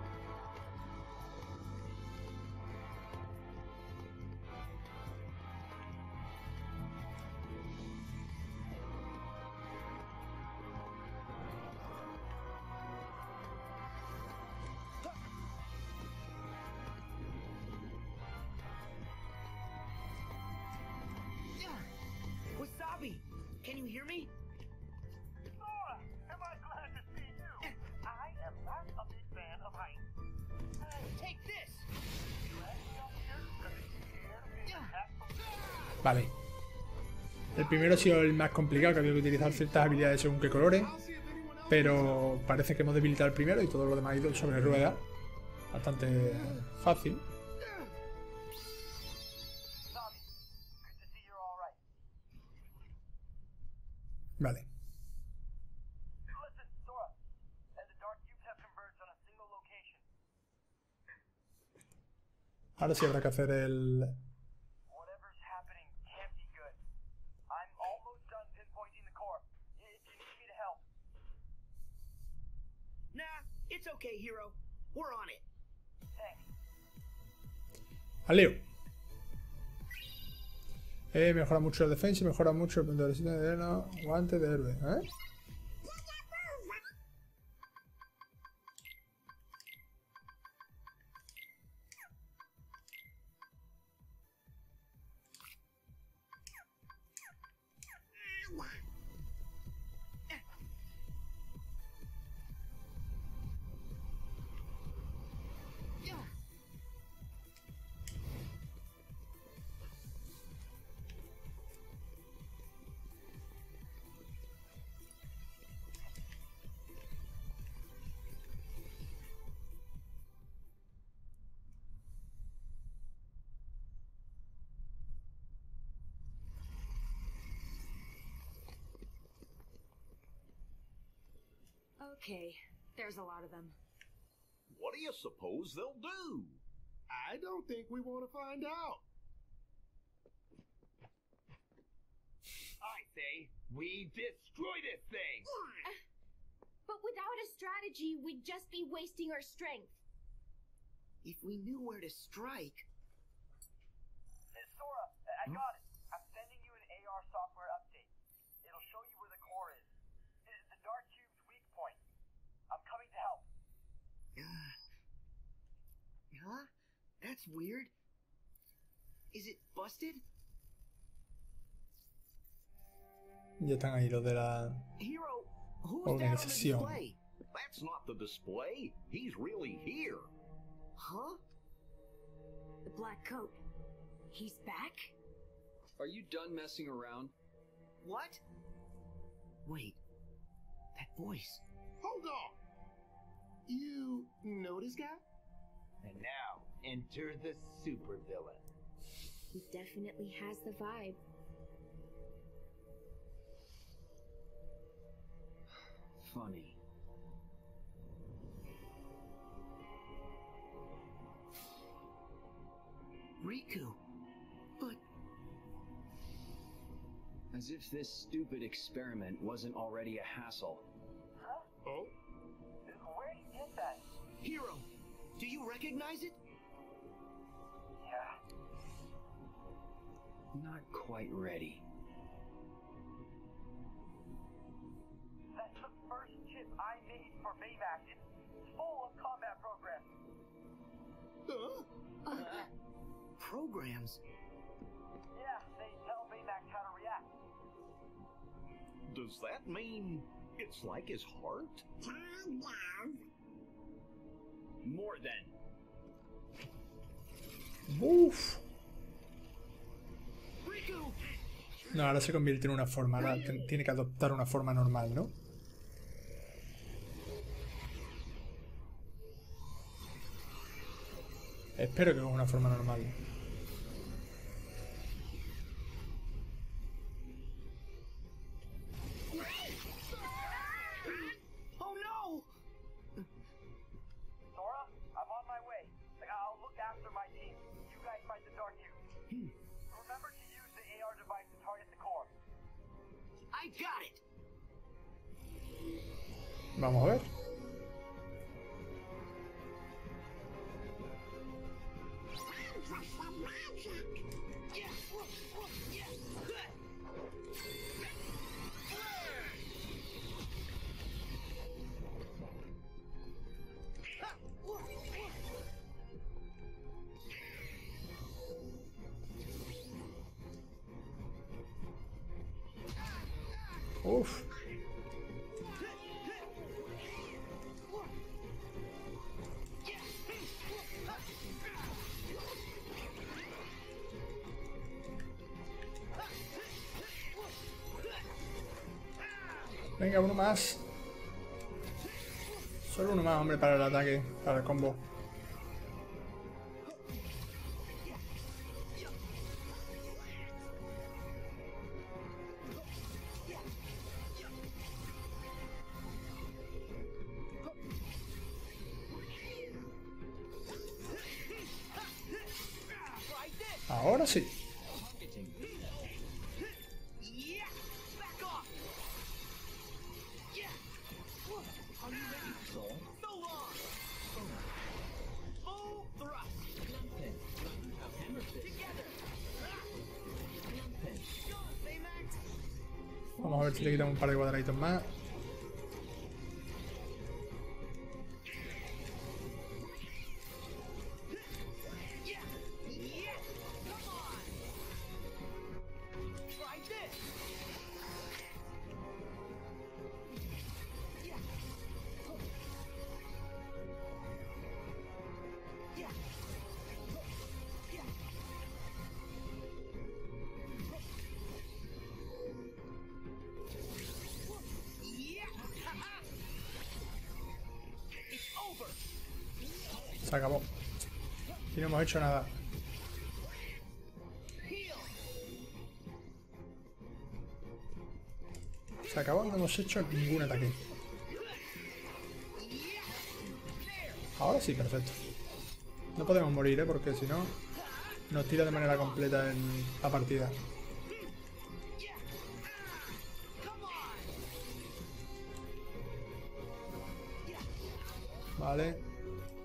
Wasabi, can you hear me? Sora, am I glad to see you? I am not a big fan of heights. Take this. You have to come here because it's scared of being attacked from Vale. El primero ha sido el más complicado, que había que utilizar ciertas habilidades según qué colores. Pero parece que hemos debilitado el primero y todo lo demás ha ido sobre ruedas. Bastante fácil. Wasabi, good to see you're all right. Vale. Listen, Sora, and the dark cubes have converged on a single location. Ahora sí habrá que hacer el... Whatever's happening can't be good. I'm almost done pinpointing the core. If you need me to help. Nah, it's okay, Hero. We're on it. Thanks. Al lío. Eh, mejora mucho la defensa y mejora mucho el punto de resistencia de arena. Guante de héroe, ¿eh? Okay, there's a lot of them. What do you suppose they'll do? I don't think we want to find out. I say we destroy this thing. But without a strategy, we'd just be wasting our strength. If we knew where to strike... Hey, Sora, I I got it. I'm sending you an A R software update. It'll show you where the core is. It's the Dark Cube's weak point. I'm coming to help. Huh? That's weird. Is it busted? Ya están ahí los de la Hero, who's organización. that on the display? That's not the display. He's really here. Huh? The black coat. He's back? Are you done messing around? What? Wait. That voice. Hold on. You know this guy? And now, enter the supervillain. He definitely has the vibe. Funny. Riku. But... As if this stupid experiment wasn't already a hassle. Huh? Oh? Where'd you get that? Hero, do you recognize it? Yeah. Not quite ready. That's the first chip I made for Baymax. It's full of combat programs. Huh? Programs? Yeah, they tell Baymax how to react. Does that mean it's like his heart? More than. Uf. Riku! No, ahora se convierte en una forma. Ahora ten- tiene que adoptar una forma normal, ¿no? Espero que con una forma normal. Oh no! Sora, I'm on my way. I'll look after my team. You guys fight the Dark Cube. Remember to use the A R device to target the core. I got it! Vamos a ver. Uf. Venga, uno más. Solo uno más, hombre, para el ataque, para el combo. Ahora sí. Vamos a ver si le quitamos un par de cuadraditos más. Se acabó. Y no hemos hecho nada. Se acabó, no hemos hecho ningún ataque. Ahora sí, perfecto. No podemos morir, ¿eh? Porque si no, nos tira de manera completa en la partida. Vale.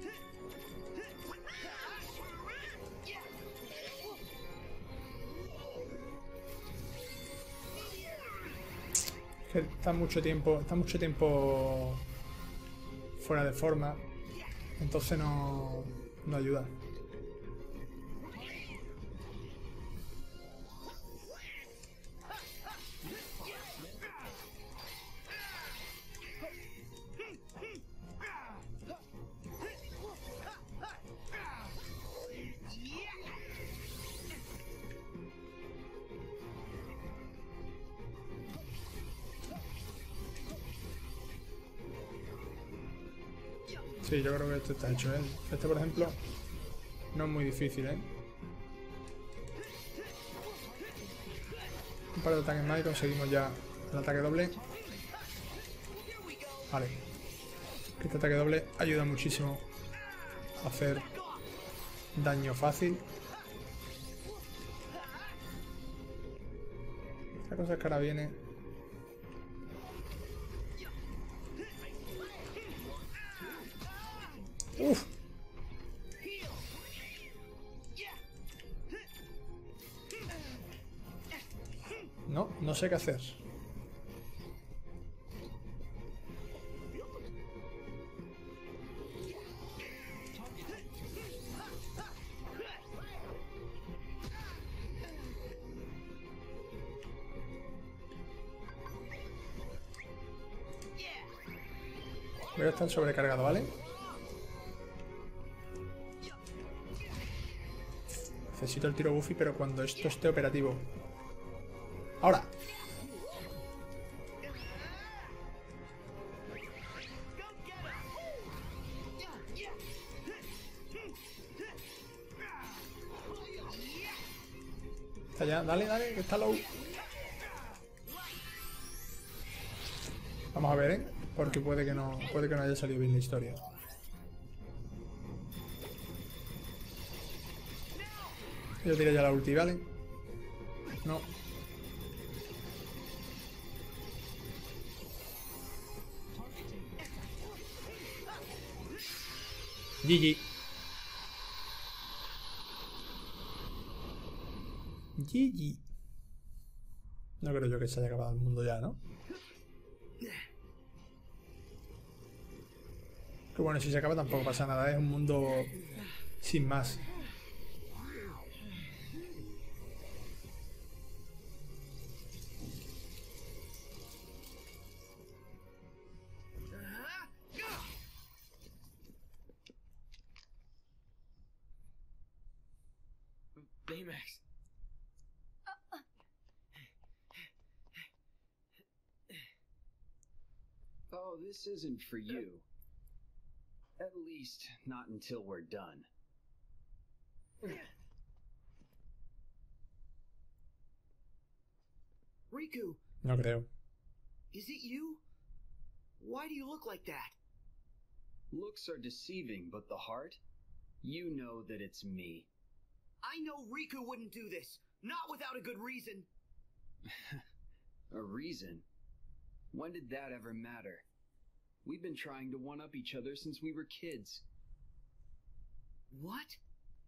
Que está mucho tiempo, está mucho tiempo fuera de forma, entonces no, no ayuda. Sí, yo creo que esto está hecho, ¿eh? Este, por ejemplo, no es muy difícil, ¿eh? Un par de ataques más y conseguimos ya el ataque doble. Vale. Este ataque doble ayuda muchísimo a hacer daño fácil. La cosa es que ahora viene... Uf. No, no sé qué hacer. Voy a estar sobrecargado, ¿vale? Necesito el tiro Buffy, pero cuando esto esté operativo. ¡Ahora! Está ya, dale, dale, que está low. Vamos a ver, ¿eh? Porque puede que no, puede que no haya salido bien la historia. Yo tiré ya la ulti, ¿vale? No. G G. G G. No creo yo que se haya acabado el mundo ya, ¿no? Que bueno, si se acaba tampoco pasa nada, es un mundo sin más. Baymax. Oh, this isn't for you. At least, not until we're done. Riku, No creo. is it you? Why do you look like that? Looks are deceiving, but the heart? You know that it's me. I know Riku wouldn't do this. Not without a good reason. A reason? When did that ever matter? We've been trying to one-up each other since we were kids. What?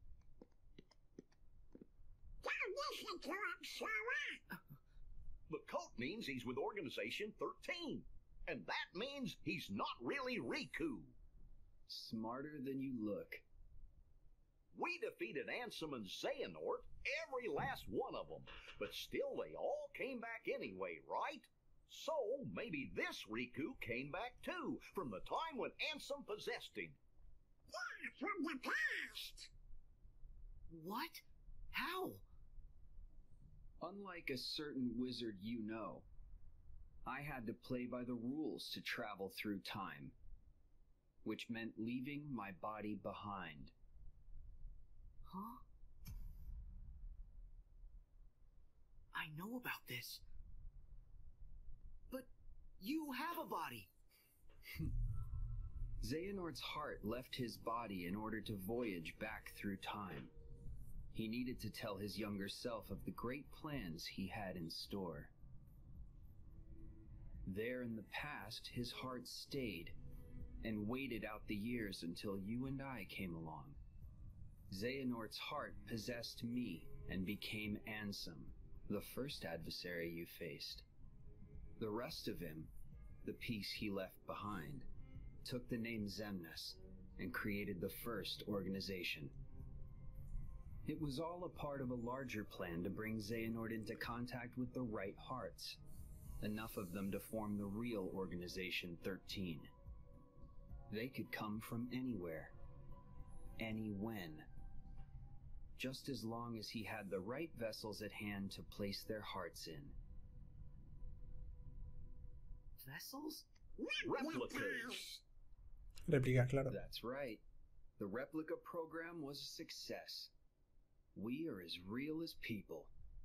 The coat means he's with Organization thirteen. And that means he's not really Riku. Smarter than you look. We defeated Ansem and Xehanort, every last one of them. But still, they all came back anyway, right? So, maybe this Riku came back too, from the time when Ansem possessed him. Yeah, from the past. What? How? Unlike a certain wizard you know, I had to play by the rules to travel through time, which meant leaving my body behind. Huh? I know about this. But you have a body. Xehanort's heart left his body in order to voyage back through time. He needed to tell his younger self of the great plans he had in store. There in the past, his heart stayed and waited out the years until you and I came along. Xehanort's heart possessed me and became Ansem, the first adversary you faced. The rest of him, the piece he left behind, took the name Xemnas and created the first organization. It was all a part of a larger plan to bring Xehanort into contact with the right hearts, enough of them to form the real Organization thirteen. They could come from anywhere, any when, just as long as he had the right vessels at hand to place their hearts in. Vessels? Replicas. Réplicas, claro. That's right. The replica program was a success. We are as real as people.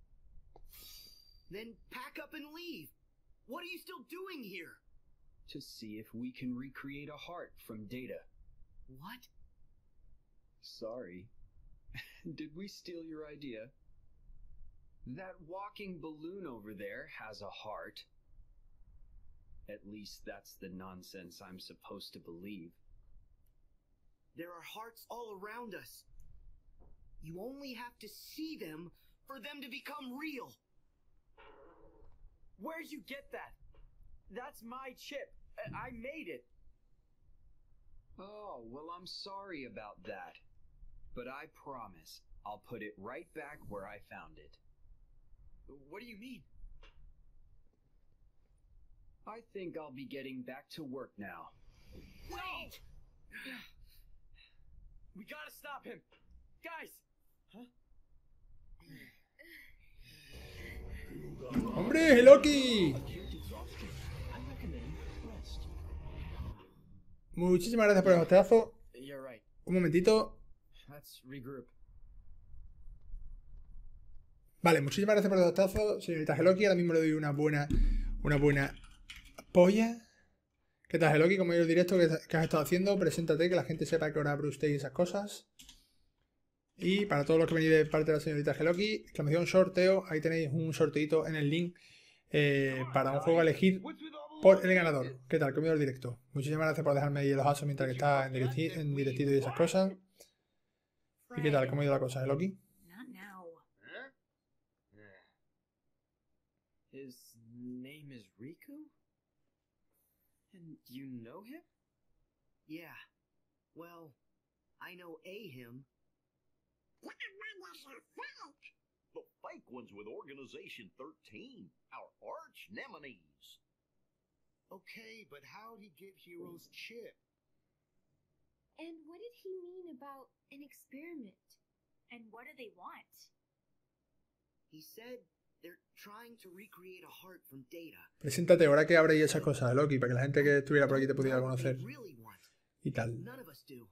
Then pack up and leave. What are you still doing here? To see if we can recreate a heart from data. What? Sorry. Did we steal your idea? That walking balloon over there has a heart. At least that's the nonsense I'm supposed to believe. There are hearts all around us. You only have to see them for them to become real. Where'd you get that? That's my chip. I, I made it. Oh, well, I'm sorry about that. But I promise I'll put it right back where I found it. What do you mean? I think I'll be getting back to work now. Wait! We gotta stop him! Guys! Huh? ¡Hombre, Loki! Muchísimas gracias por el hosteazo. You're right. Un momentito. Let's regroup. Vale, muchísimas gracias por el hosteazo, señorita Heloki. Ahora mismo le doy una buena, una buena polla. ¿Qué tal, Heloki? Como el directo que, que has estado haciendo, preséntate, que la gente sepa que hora abre usted y esas cosas. Y para todos los que venís de parte de la señorita Heloki, exclamación sorteo, ahí tenéis un sorteito en el link eh, para un juego a elegir por el ganador. ¿Qué tal? Comido el directo. Muchísimas gracias por dejarme ahí los asos mientras que está en, directi en directito y esas cosas. ¿Y qué tal? ¿Cómo ha ido la cosa, Heloki? His name is Riku? And you know him? Yeah. Well, I know a him. The fake one's with Organization thirteen, our arch nemesis. Okay, but how'd he get Hero's chip? And what did he mean about an experiment? And what do they want? He said they're trying to recreate a heart from data. Preséntate, ahora que abréis esas cosas, Loki, para que la gente que estuviera por aquí te pudiera conocer. Really want. Y tal. None of us do.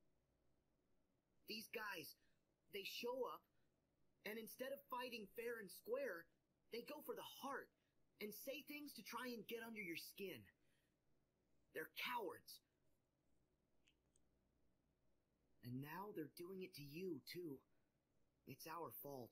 These guys, they show up, and instead of fighting fair and square, they go for the heart and say things to try and get under your skin. They're cowards. And now they're doing it to you, too. It's our fault.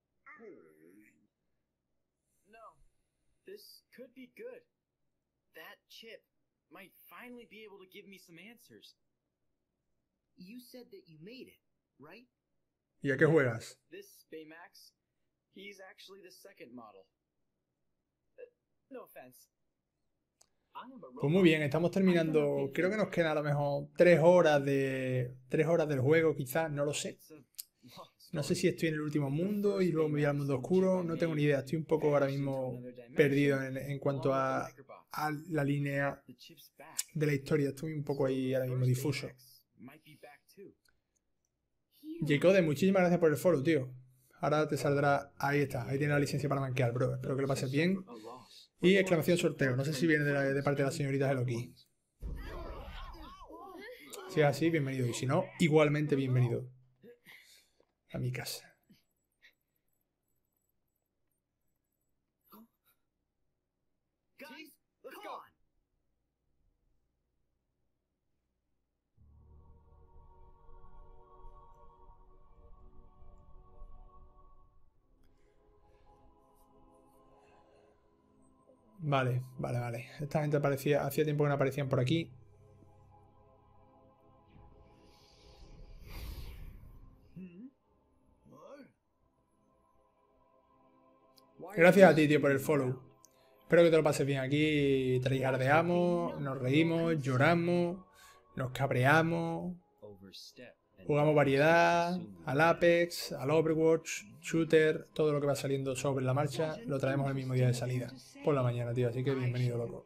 No, this could be good. That chip might finally be able to give me some answers. You said that you made it, right? ¿Y a qué juegas? This Baymax, he's actually the second model. Uh, no offense. Pues muy bien, estamos terminando. Creo que nos queda a lo mejor tres horas de tres horas del juego, quizás, no lo sé. No sé si estoy en el último mundo y luego me voy al mundo oscuro. No tengo ni idea. Estoy un poco ahora mismo perdido en, en cuanto a, a la línea de la historia. Estoy un poco ahí ahora mismo difuso. Jacode, muchísimas gracias por el follow, tío. Ahora te saldrá. Ahí está. Ahí tienes la licencia para manquear, bro. Espero que lo pases bien. Y exclamación sorteo. No sé si viene de, la, de parte de la señorita Hello Key. Si es así, bienvenido. Y si no, igualmente bienvenido a mi casa. Guys, let's go. Vale, vale, vale. Esta gente aparecía, hacía tiempo que no aparecían por aquí. Gracias a ti, tío, por el follow. Espero que te lo pases bien aquí. Tryhardeamos, nos reímos, lloramos, nos cabreamos. Jugamos variedad, al Apex, al Overwatch, Shooter, todo lo que va saliendo sobre la marcha lo traemos el mismo día de salida, por la mañana, tío, así que bienvenido, loco.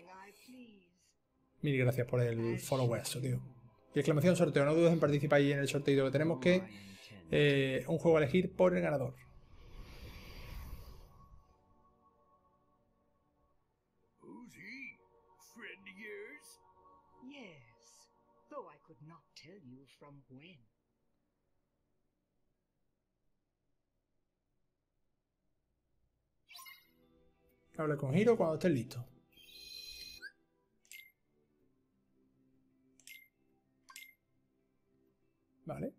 Mil gracias por el follow eso, tío. Y exclamación sorteo, no dudes en participar ahí en el sorteo que tenemos, que eh, un juego a elegir por el ganador. Who's he? Friend of yours? Yes, though I could not tell you from when. Habla con Hiro cuando estés listo. Vale.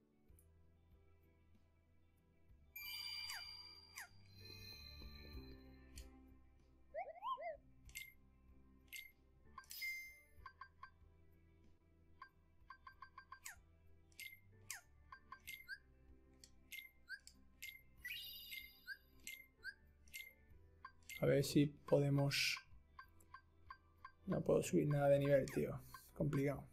A ver si podemos... No puedo subir nada de nivel, tío. Complicado.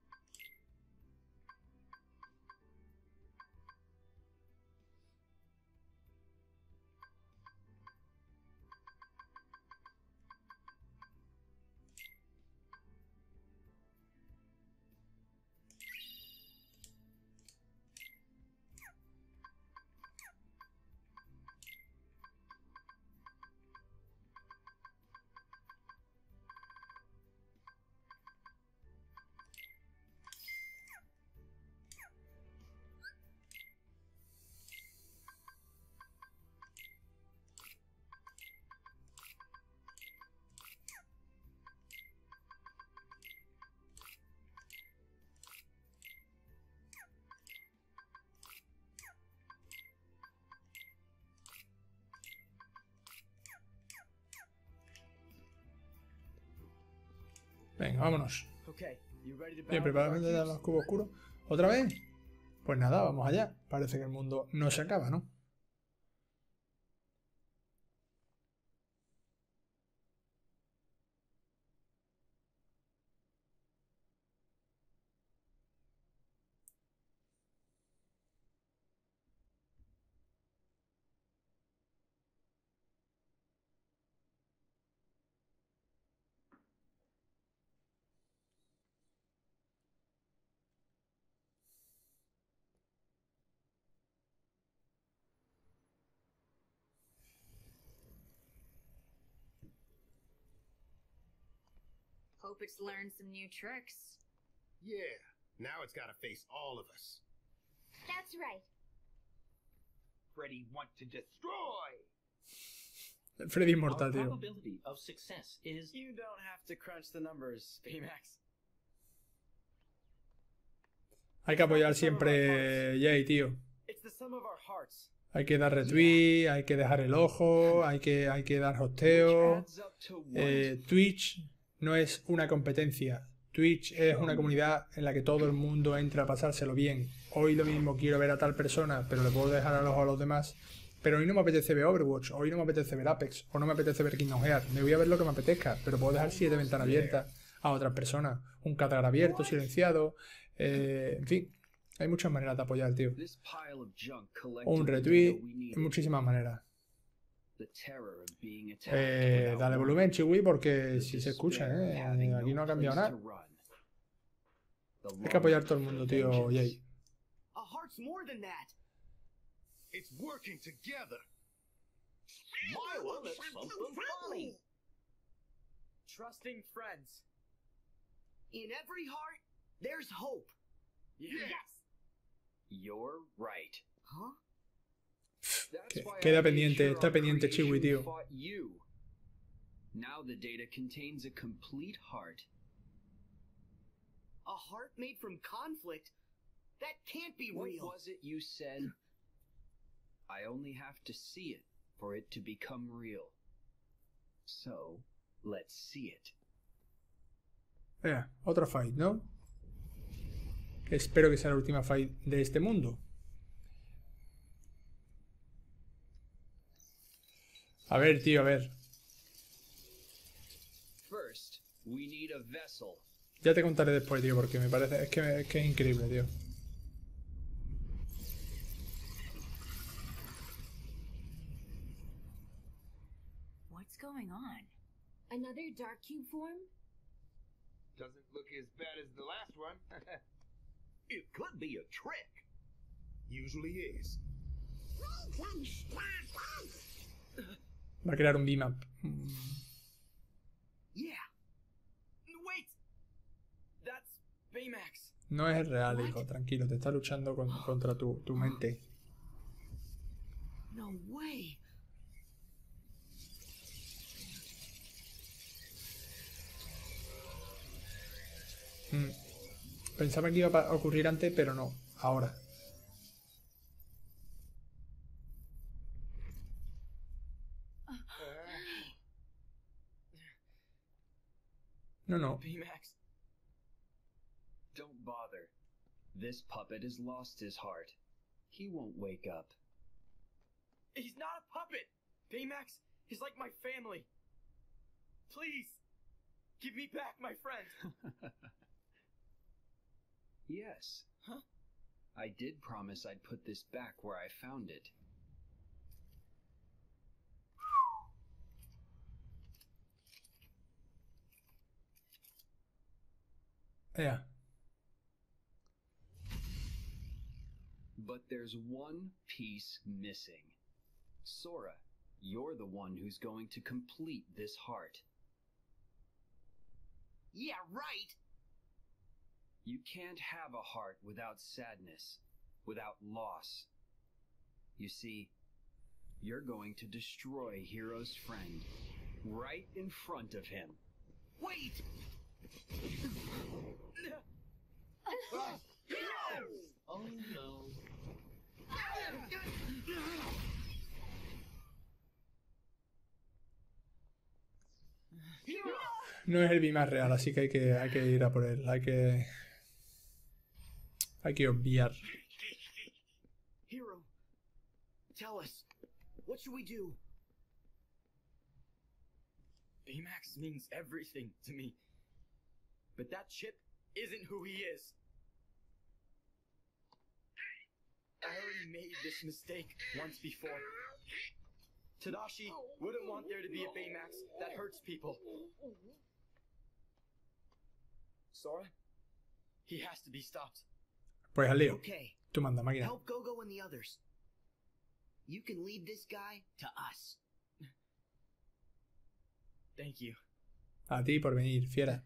Venga, vámonos. Bien, preparado de dar los cubos oscuros. ¿Otra vez? Pues nada, vamos allá. Parece que el mundo no se acaba, ¿no? Hope it's learned some new tricks. Yeah, now it's gotta face all of us. That's right. Freddy want to destroy. El Freddy inmortal, Our tío. probability of success is... You don't have to crunch the numbers, Baymax. Hay que apoyar siempre Jay, tío. It's the sum of our hearts. Hay que dar retweet, hay que dejar el ojo, hay que, hay que dar hosteo. Eh, Twitch no es una competencia. Twitch es una comunidad en la que todo el mundo entra a pasárselo bien. Hoy lo mismo quiero ver a tal persona, pero le puedo dejar al ojo a los demás. Pero hoy no me apetece ver Overwatch, hoy no me apetece ver Apex, o no me apetece ver Kingdom Hearts. Me voy a ver lo que me apetezca, pero puedo dejar siete ventanas abiertas a otras personas. Un cadáver abierto, silenciado, eh, en fin. Hay muchas maneras de apoyar, tío. O un retweet, hay muchísimas maneras. Eh, dale volumen, Chiwi, porque si se escucha, ¿eh? Aquí no ha cambiado nada. Hay que apoyar a todo el mundo, tío, Jay. A heart's more than that. It's working together. Smiling at something funny. Trusting friends. In every heart, there's hope. Yes. You're right. Huh? Que- Queda pendiente, está pendiente Chiwi, tío. Fought you. Now the data contains a complete heart. A heart made from conflict? That can't be What real. was it you said? I only have to see it for it to become real. So, let's see it. Venga, otra fight, ¿no? Que espero que sea la última fight de este mundo. A ver, tío, a ver. First, we need a vessel. Ya te contaré después, tío, porque me parece... Es que es, que es increíble, tío. What's going on? Another dark cube form? Doesn't look as bad as the last one. It could be a trick. Usually is. Va a crear un beam up. Yeah. Wait. That's Baymax. No es el real, hijo, tranquilo. Te está luchando con- contra tu, tu mente. No way. Mm. Pensaba que iba a pa- a ocurrir antes, pero no. Ahora. No, no. Baymax. Don't bother. This puppet has lost his heart. He won't wake up. He's not a puppet. Baymax is like my family. Please, give me back my friend. Yes. Huh? I did promise I'd put this back where I found it. Yeah. But there's one piece missing. Sora, you're the one who's going to complete this heart. Yeah, right. You can't have a heart without sadness, without loss. You see, you're going to destroy Hero's friend right in front of him. Wait. Oh no. No es el beam up real, así que hay que, hay que ir a por él. Hay que... Hay que obviar. Hero, tell us, what should we do? Baymax means everything to me. But that chip isn't who he is. I already made this mistake once before. Tadashi wouldn't want there to be a Baymax that hurts people. Sora, he has to be stopped. Pues al lío. Okay. Tú manda, máquina. Help Gogo and the others. You can lead this guy to us. Thank you. A ti por venir, fiera.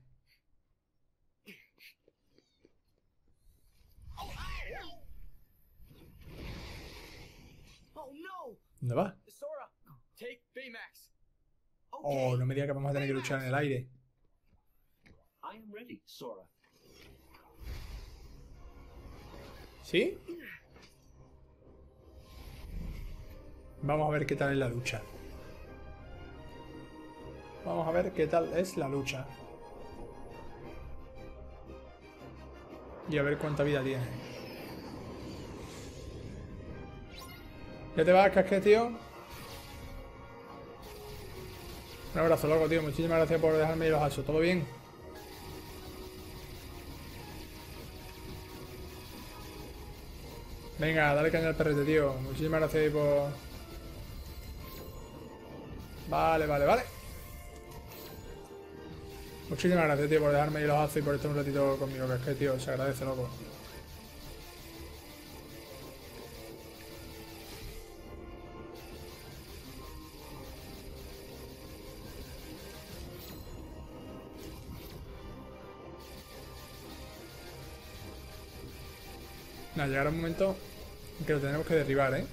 Oh no! ¿Dónde va? Sora, take Baymax. Oh, no me digas que vamos a tener que luchar en el aire. I am ready, Sora. ¿Sí? Vamos a ver qué tal es la lucha. Vamos a ver qué tal es la lucha. Y a ver cuánta vida tiene. ¿Ya te vas, Casqué, tío? Un abrazo, loco, tío. Muchísimas gracias por dejarme los asos. ¿Todo bien? Venga, dale caña al perrete, tío. Muchísimas gracias por... Vale, vale, vale. Muchísimas gracias, tío, por dejarme los asos y por estar un ratito conmigo. Que es que, tío, se agradece, loco. Nada, llegará un momento en que lo tenemos que derribar, ¿eh?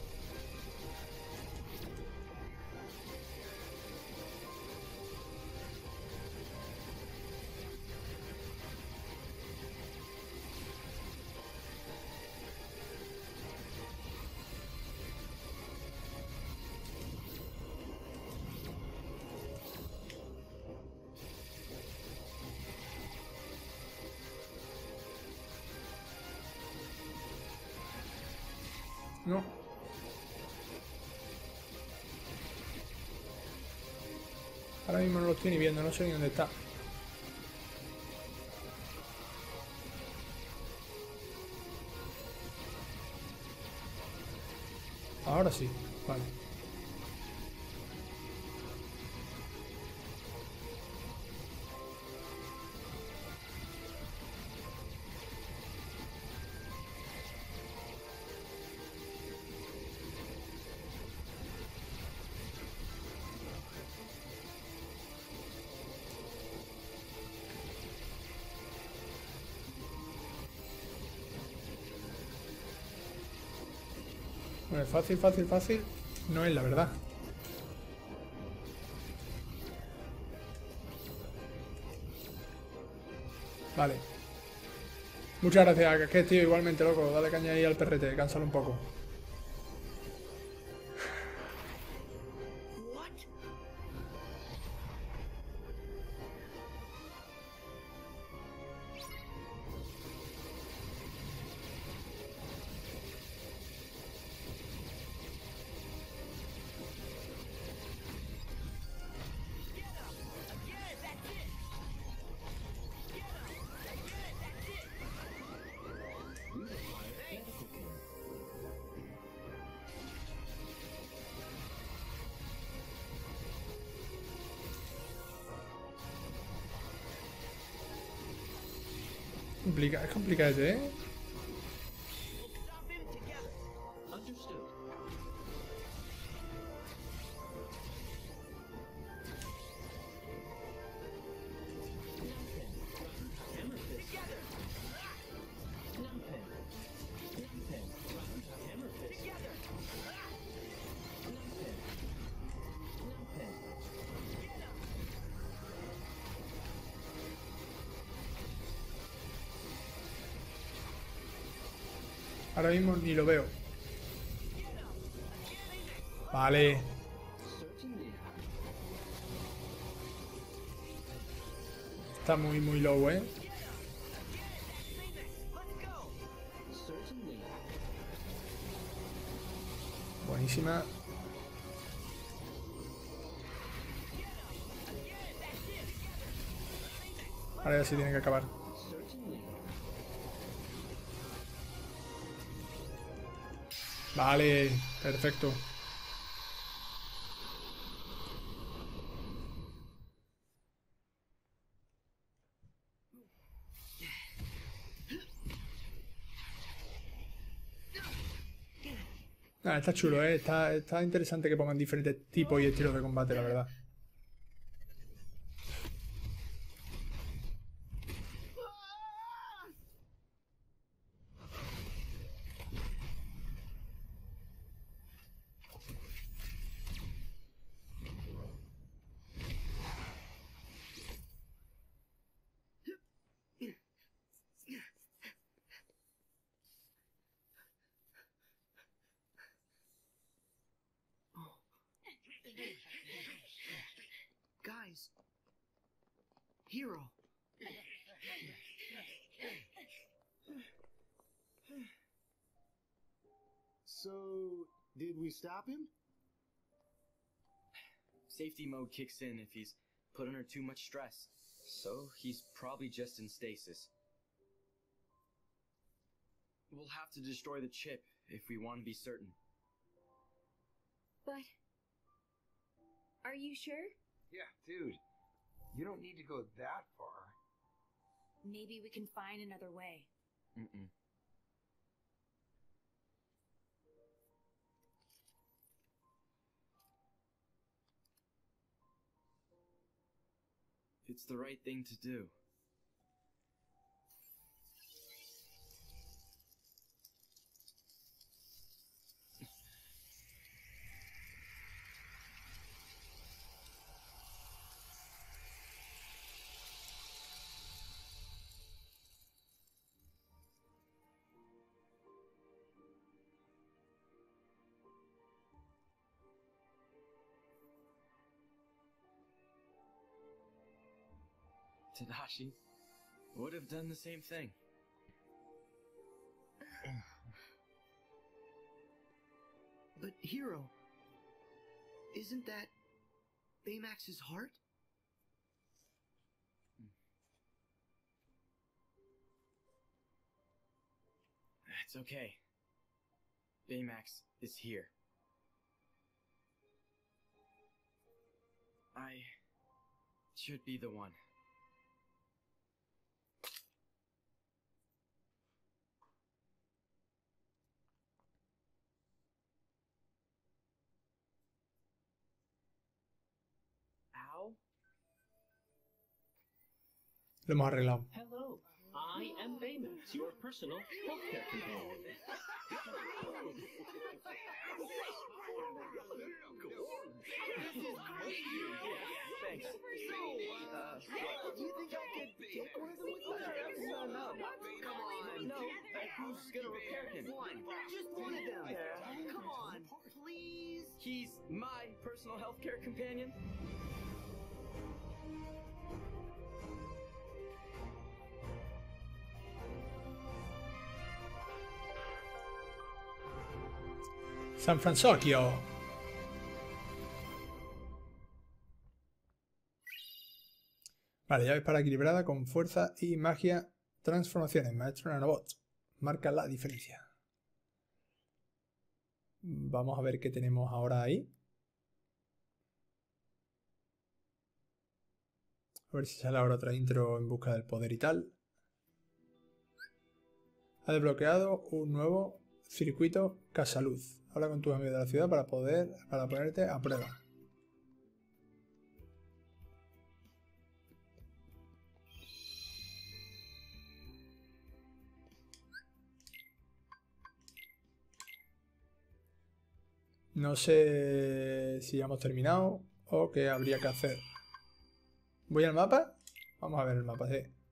No. Ahora mismo no lo estoy ni viendo, no sé ni dónde está. Ahora sí, vale. Bueno, fácil, fácil, fácil. No es la verdad. Vale. Muchas gracias, que tío, igualmente, loco. Dale caña ahí al perrete, cánsalo un poco. Complica es complicado, ¿eh? Ahora mismo ni lo veo. Vale. Está muy, muy low, ¿eh? Buenísima. Ahora ya sí tiene que acabar. Vale, perfecto. Ah, está chulo, ¿eh? Está, está interesante que pongan diferentes tipos y estilos de combate, la verdad. Guys. Hero. So, did we stop him? Safety mode kicks in if he's put under too much stress. So, he's probably just in stasis. We'll have to destroy the chip if we want to be certain. But... are you sure? Yeah, dude. You don't need to go that far. Maybe we can find another way. Mm-mm. It's the right thing to do. Tadashi would have done the same thing. But Hero, isn't that Baymax's heart? It's okay. Baymax is here. I should be the one. Lo hemos arreglado. Hello, I am Baymax, your personal healthcare companion. Thanks. Uh, Do you think I could take one of them with me? no, no. Come on. No. Who's gonna repair him? One. Just one of them. Yeah. Come on, please. He's my personal healthcare companion. San Francisco. Vale, llaves para equilibrada con fuerza y magia. Transformaciones. Maestro Nanobot. Marca la diferencia. Vamos a ver qué tenemos ahora ahí. A ver si sale ahora otra intro en busca del poder y tal. Ha desbloqueado un nuevo circuito Casaluz. Habla con tus amigos de la ciudad para poder para ponerte a prueba. No sé si ya hemos terminado o qué habría que hacer. ¿Voy al mapa? Vamos a ver el mapa, sí.